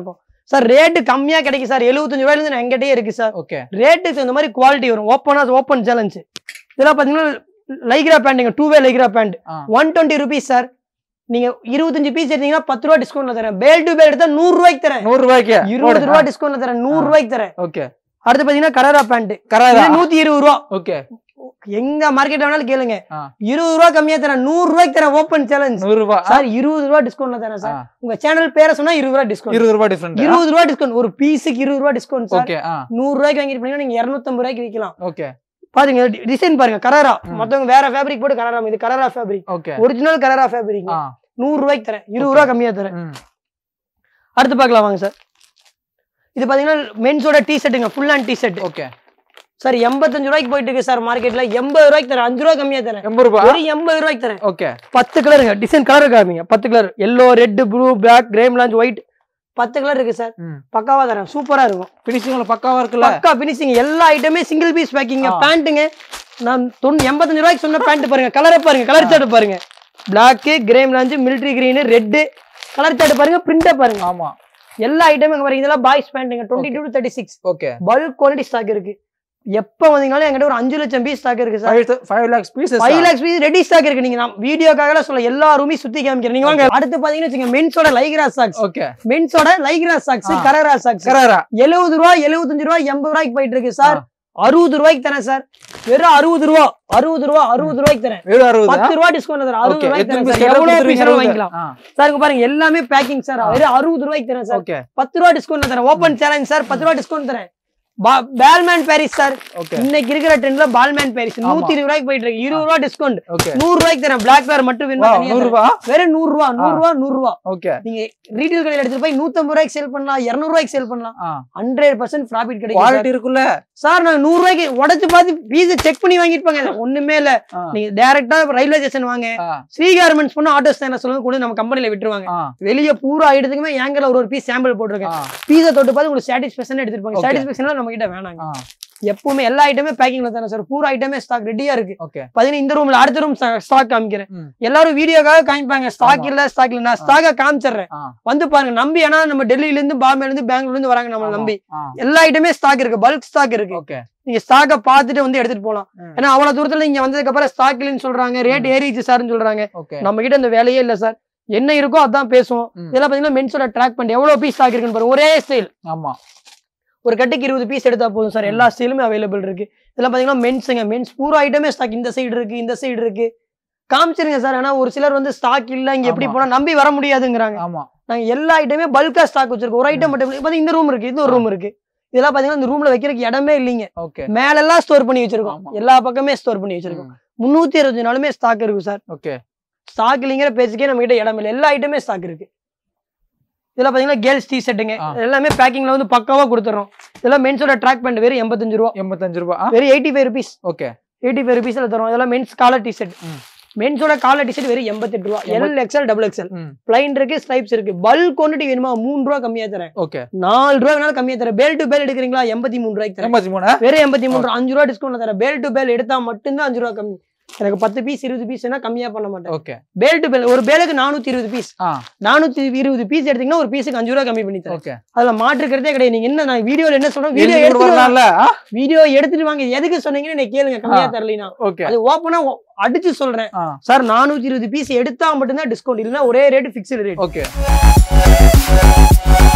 சார் ரேட் கம்மியா கிடைக்கும் சார் எழுபத்தஞ்சு ரூபாயில இருந்து எங்கிட்டே இருக்கு சார் ஓகே ரேட்டுக்கு இந்த மாதிரி குவாலிட்டி வரும் ஓப்பனா ஓப்பன் சேலஞ்ச் இதெல்லாம் பாத்தீங்கன்னா lycra pant two way lycra pant one twenty rupees sir நீங்க இருபத்தஞ்சு பீஸ் எடுத்தீங்கன்னா பத்து ரூபாய் டிஸ்கவுண்ட்ல தரேன் பேல் டு பேல் எடுத்தா நூறு ரூபாய்க்கு தரேன் நூறு ரூபாய்க்கு இருபது ரூபாய் டிஸ்கவுண்ட்ல தரேன் நூறு ரூபாய்க்கு தரேன் ஓகே அடுத்து பாத்தீங்கன்னா கராரா பேண்ட் கராரா நூத்தி இருபது ரூபா ஓகே எங்க மார்க்கெட் வேணாலும் கேளுங்க இருபது ரூபாய் கம்மியா தரேன் நூறு ரூபாய்க்கு தரேன் ஓப்பன் சேலஞ்ச் நூறு ரூபாய் சார் இருபது ரூபாய் டிஸ்கவுண்ட்ல தரேன் சார் உங்க சேனல் பேரை சொன்னா இருபது ரூபாய் டிஸ்கவுண்ட் இருபது ரூபாய் டிஃபரண்ட் இருபது ரூபாய் டிஸ்கவுண்ட் ஒரு பீஸுக்கு இருபது ரூபாய் டிஸ்கவுண்ட் சார் ஓகே நூறு ரூபாய்க்கு வாங்கிட்டு போனீங்கன்னா நீங்க இருநூத்தி ஐம்பது ரூபாய்க்கு விற்கலாம் ஓகே பாருங்க டிசைன் பாருங்க கராரா மத்தவங்க வேற ஃபேப்ரிக் போட்டு கராரா இது கராரா ஃபேப்ரிக் ஓகே ஒரிஜினல் கராரா ஃபேப்ரிக் நூறு ரூபாய்க்கு தரேன் இருபது ரூபாய் கம்மியா தரேன் அடுத்து பார்க்கலாம் வாங்க சார் இது பாத்தீங்கன்னா மென்ஸோட டி ஷர்ட்டுங்க full and T shirt okay sir எண்பத்தஞ்சு ரூபாய்க்கு போயிட்டு இருக்கு சார் மார்க்கெட்ல எண்பது ரூபாய்க்கு தரேன் அஞ்சு ரூபாய் கம்மியா தரேன் எண்பது ரூபாய் ஒரு எண்பது ரூபாய்க்கு தரேன் ஓகே பத்து கலருங்க டிசைன் கலர் காமிங்க பத்து colour yellow red blue black grey melange white பத்து கலர் இருக்கு சார் பக்காவா தரேன் சூப்பரா இருக்கும் பினிஷிங் பக்காவா இருக்குல்ல பக்கா பினிஷிங் எல்லா ஐட்டமே சிங்கிள் பீஸ் பேக்கிங் பேண்ட்டுங்க நான் எண்பத்தஞ்சு ரூபாய்க்கு சொன்ன பேண்ட் பாருங்க கலரை பாருங்க கலர் சார்ட் பாருங்க black grey melange military green red colour chart பாருங்க பிரிண்ட் பாருங்க ஆமா எல்லா ஐட்டமும் பாருங்க இதெல்லாம் பாய்ஸ் பேண்ட்டுங்க twenty two to thirty six okay bulk quality stock இருக்கு எப்ப வந்தீங்கனாலும் என்கிட்ட ஒரு அஞ்சு லட்சம் பீஸ் ஸ்டாக் இருக்கு sir five lakhs piece five lakhs piece ready stock இருக்கு நீங்க நான் வீடியோக்காக சொல்ல எல்லா ரூமையும் சுத்தி காமிக்கிறேன் நீங்க வாங்க அடுத்து பாத்தீங்கன்னா வச்சுங்க மென்ஸோட லைக்ரா ஸ்டாக்ஸ் ஓகே மென்ஸோட லைக்ரா ஸ்டாக்ஸ் கராரா ஸ்டாக்ஸ் கராரா எழுபது ரூபாய் எழுபத்தஞ்சு ரூபாய் எண்பது ரூபாய்க்கு போயிட்டு இருக்கு சார் அறுபது ரூபாய்க்கு தரேன் சார் வெறும் அறுபது ரூபா அறுபது ரூபா அறுபது ரூபாய்க்கு தரேன் வெறும் அறுபது பத்து ரூபாய் டிஸ்கவுண்ட் தரேன் அறுபது ரூபாய்க்கு தரேன் சார் எவ்வளவு பீஸ் வாங்கிக்கலாம் சார் இங்க பாருங்க எல்லாமே பேக்கிங் சார் வெறும் அறுபது ரூபாய்க்கு தரேன் சார் பத்து ரூபாய் டிஸ்கவுண்ட் தரேன் ஓபன் சேலஞ்ச் சார் பத்து ரூபாய் டிஸ்கவுண்ட் தரேன் பால்மேன் பாரிஸ் சார் இன்னைக்கு இருக்கிற ட்ரெண்ட்ல பால்மேன் பாரிஸ் நூத்தி இருபது ரூபாய்க்கு போயிட்டு இருக்கு இருபது ரூபாய் டிஸ்கவுண்ட் நூறு ரூபாய்க்கு தரேன் பிளாக் கலர் மட்டும் வேணுமா வெறும் நூறு ரூபாய் நூறு ரூபாய் நூறு ரூபாய் நீங்க ரீட்டைல் கடையில எடுத்துட்டு போய் நூத்தி ஐம்பது ரூபாய்க்கு சேல் பண்ணலாம் இருநூறு ரூபாய்க்கு சேல் பண்ணலாம் ஹண்ட்ரட் பர்சன்ட் ப்ராஃபிட் கிடைக்கும் இருக்குல்ல சார் நான் நூறு ரூபாய்க்கு உடச்சு பார்த்து பீஸ் செக் பண்ணி வாங்கிட்டு போங்க ஒண்ணுமே இல்ல நீங்க டைரக்டா ரயில்வே ஸ்டேஷன் வாங்க ஸ்ரீ கார்மெண்ட்ஸ் பண்ண ஆட்டோ ஸ்டாண்ட் சொல்லுங்க கூட நம்ம கம்பெனில விட்டுருவாங்க வெளியே பூரா ஆயிடுதுக்குமே ஏங்கல ஒரு ஒரு பீஸ் சாம்பிள் போட்டுருக்கேன் பீஸை தொட்டு பார்த்து உங்களுக்கு சாட்டிஸ்பேக்ஷன் எடுத்துட்டு போங்க சாட்டிஸ்பேக்ஷன்ல நம்ம கிட்ட வேணாங்க எப்பவுமே எல்லா ஐட்டமே பேக்கிங்ல தானே சார் பூரா ஐட்டமே ஸ்டாக் ரெடியா இருக்கு பாத்தீங்கன்னா இந்த ரூம்ல அடுத்த ரூம் ஸ்டாக் காமிக்கிறேன் எல்லாரும் வீடியோக்காக காமிப்பாங்க ஸ்டாக் இல்ல ஸ்டாக் இல்ல நான் ஸ்டாக்க காமிச்சிடுறேன் வந்து பாருங்க நம்பி ஏன்னா நம்ம டெல்லியில இருந்து பாம்பேல இருந்து பெங்களூர்ல இருந்து வராங்க நம்மள நம்பி எல்லா ஐட்டமே ஸ்டாக் இருக்கு பல்க் ஸ்டாக் இருக்கு நீங்க ஸ்டாக்க பாத்துட்டு வந்து எடுத்துட்டு போலாம் ஏன்னா அவ்வளவு தூரத்துல நீங்க வந்ததுக்கு அப்புறம் ஸ்டாக் இல்லைன்னு சொல்றாங்க ரேட் ஏறிச்சு சார்ன்னு சொல்றாங்க நம்ம கிட்ட இந்த வேலையே இல்ல சார் என்ன இருக்கோ அதான் பேசுவோம் இதெல்லாம் பாத்தீங்கன்னா மென்ஸோட ட்ராக் பண்ணி எவ்வளவு பீஸ் ஸ்டாக் இருக்குன்னு பாருங்க ஒரே ஸ்டைல் ஆமா ஒரு கட்டுக்கு இருபது பீஸ் எடுத்தா போதும் சார் எல்லா ஸ்டைலுமே அவைலபிள் இருக்கு இதெல்லாம் பாத்தீங்கன்னா மென்ஸுங்க மென்ஸ் பூரா ஐட்டமே ஸ்டாக் இந்த சைடு இருக்கு இந்த சைடு இருக்கு காமிச்சிருங்க சார் ஆனா ஒரு சிலர் வந்து ஸ்டாக் இல்ல இங்க எப்படி போனா நம்பி வர முடியாதுங்கிறாங்க நாங்க எல்லா ஐட்டமே பல்கா ஸ்டாக் வச்சிருக்கோம் ஒரு ஐட்டம் மட்டும் இந்த ரூம் இருக்கு இது ஒரு ரூம் இருக்கு இதெல்லாம் பாத்தீங்கன்னா இந்த ரூம்ல வைக்கிறதுக்கு இடமே இல்லைங்க மேல எல்லாம் ஸ்டோர் பண்ணி வச்சிருக்கோம் எல்லா பக்கமே ஸ்டோர் பண்ணி வச்சிருக்கோம் முன்னூத்தி அறுபது நாளுமே ஸ்டாக் இருக்கு சார் ஸ்டாக் இல்லைங்கிற பேச்சுக்கே நம்ம கிட்ட இடம் இல்லை எல்லா ஐட்டமே ஸ்டாக் இருக்கு இதெல்லாம் பாத்தீங்கன்னா கேர்ள்ஸ் டி ஷர்ட்டுங்க எல்லாமே பேக்கிங்ல வந்து பக்காவா கொடுத்துறோம் இதெல்லாம் மென்ஸோட ட்ராக் பேண்ட் வெறும் எண்பத்தஞ்சு ரூபா எண்பத்தஞ்சு ரூபா வெறும் eighty five rupees okay eighty five ருபீஸ்ல தரும் இதெல்லாம் மென்ஸ் காலர் டி ஷர்ட் மென்ஸோட காலர் டி ஷர்ட் வெறும் எண்பத்தி எட்டு ரூபா L XL double XL plain இருக்கு ஸ்ட்ரைப்ஸ் இருக்கு பல்க் குவான்டிட்டி வேணுமா மூணு ரூபா கம்மியா தரேன் ஓகே நாலு ரூபா வேணாலும் கம்மியா தரேன் பேல் டு பேல் எடுக்கிறீங்களா எண்பத்தி மூணு ரூபாய்க்கு தரேன் வெறும் எண்பத்தி மூணு ரூபா அஞ்சு ரூபா டிஸ்கவுண்ட் தரேன் பேல் டு பேல் எடுத்தா மட்டும்தான் அஞ்சு ரூபா கம்மி எனக்கு பத்து பீஸ் இருபது பீஸ் கம்மியா பண்ண மாட்டேன் பேல் டு பேல் ஒரு பேலுக்கு நானூத்தி இருபது பீஸ் நானூத்தி இருபது பீஸ் எடுத்தீங்கன்னா ஒரு பீஸுக்கு அஞ்சு ரூபா கம்மி பண்ணி தரேன் அதுல மாற்றுக்கிறதே கிடையாது நீங்க என்ன நான் வீடியோல என்ன சொல்றேன் வீடியோ எடுத்து வீடியோ எடுத்துட்டு வாங்க எதுக்கு சொன்னீங்கன்னு கேளுங்க கம்மியா தரலைனா அது ஓப்பனா அடிச்சு சொல்றேன் சார் நானூத்தி இருபது பீஸ் எடுத்தா மட்டும்தான் டிஸ்கவுண்ட் இல்லைன்னா ஒரே ரேட் பிக்ஸ்டு ரேட் ஓகே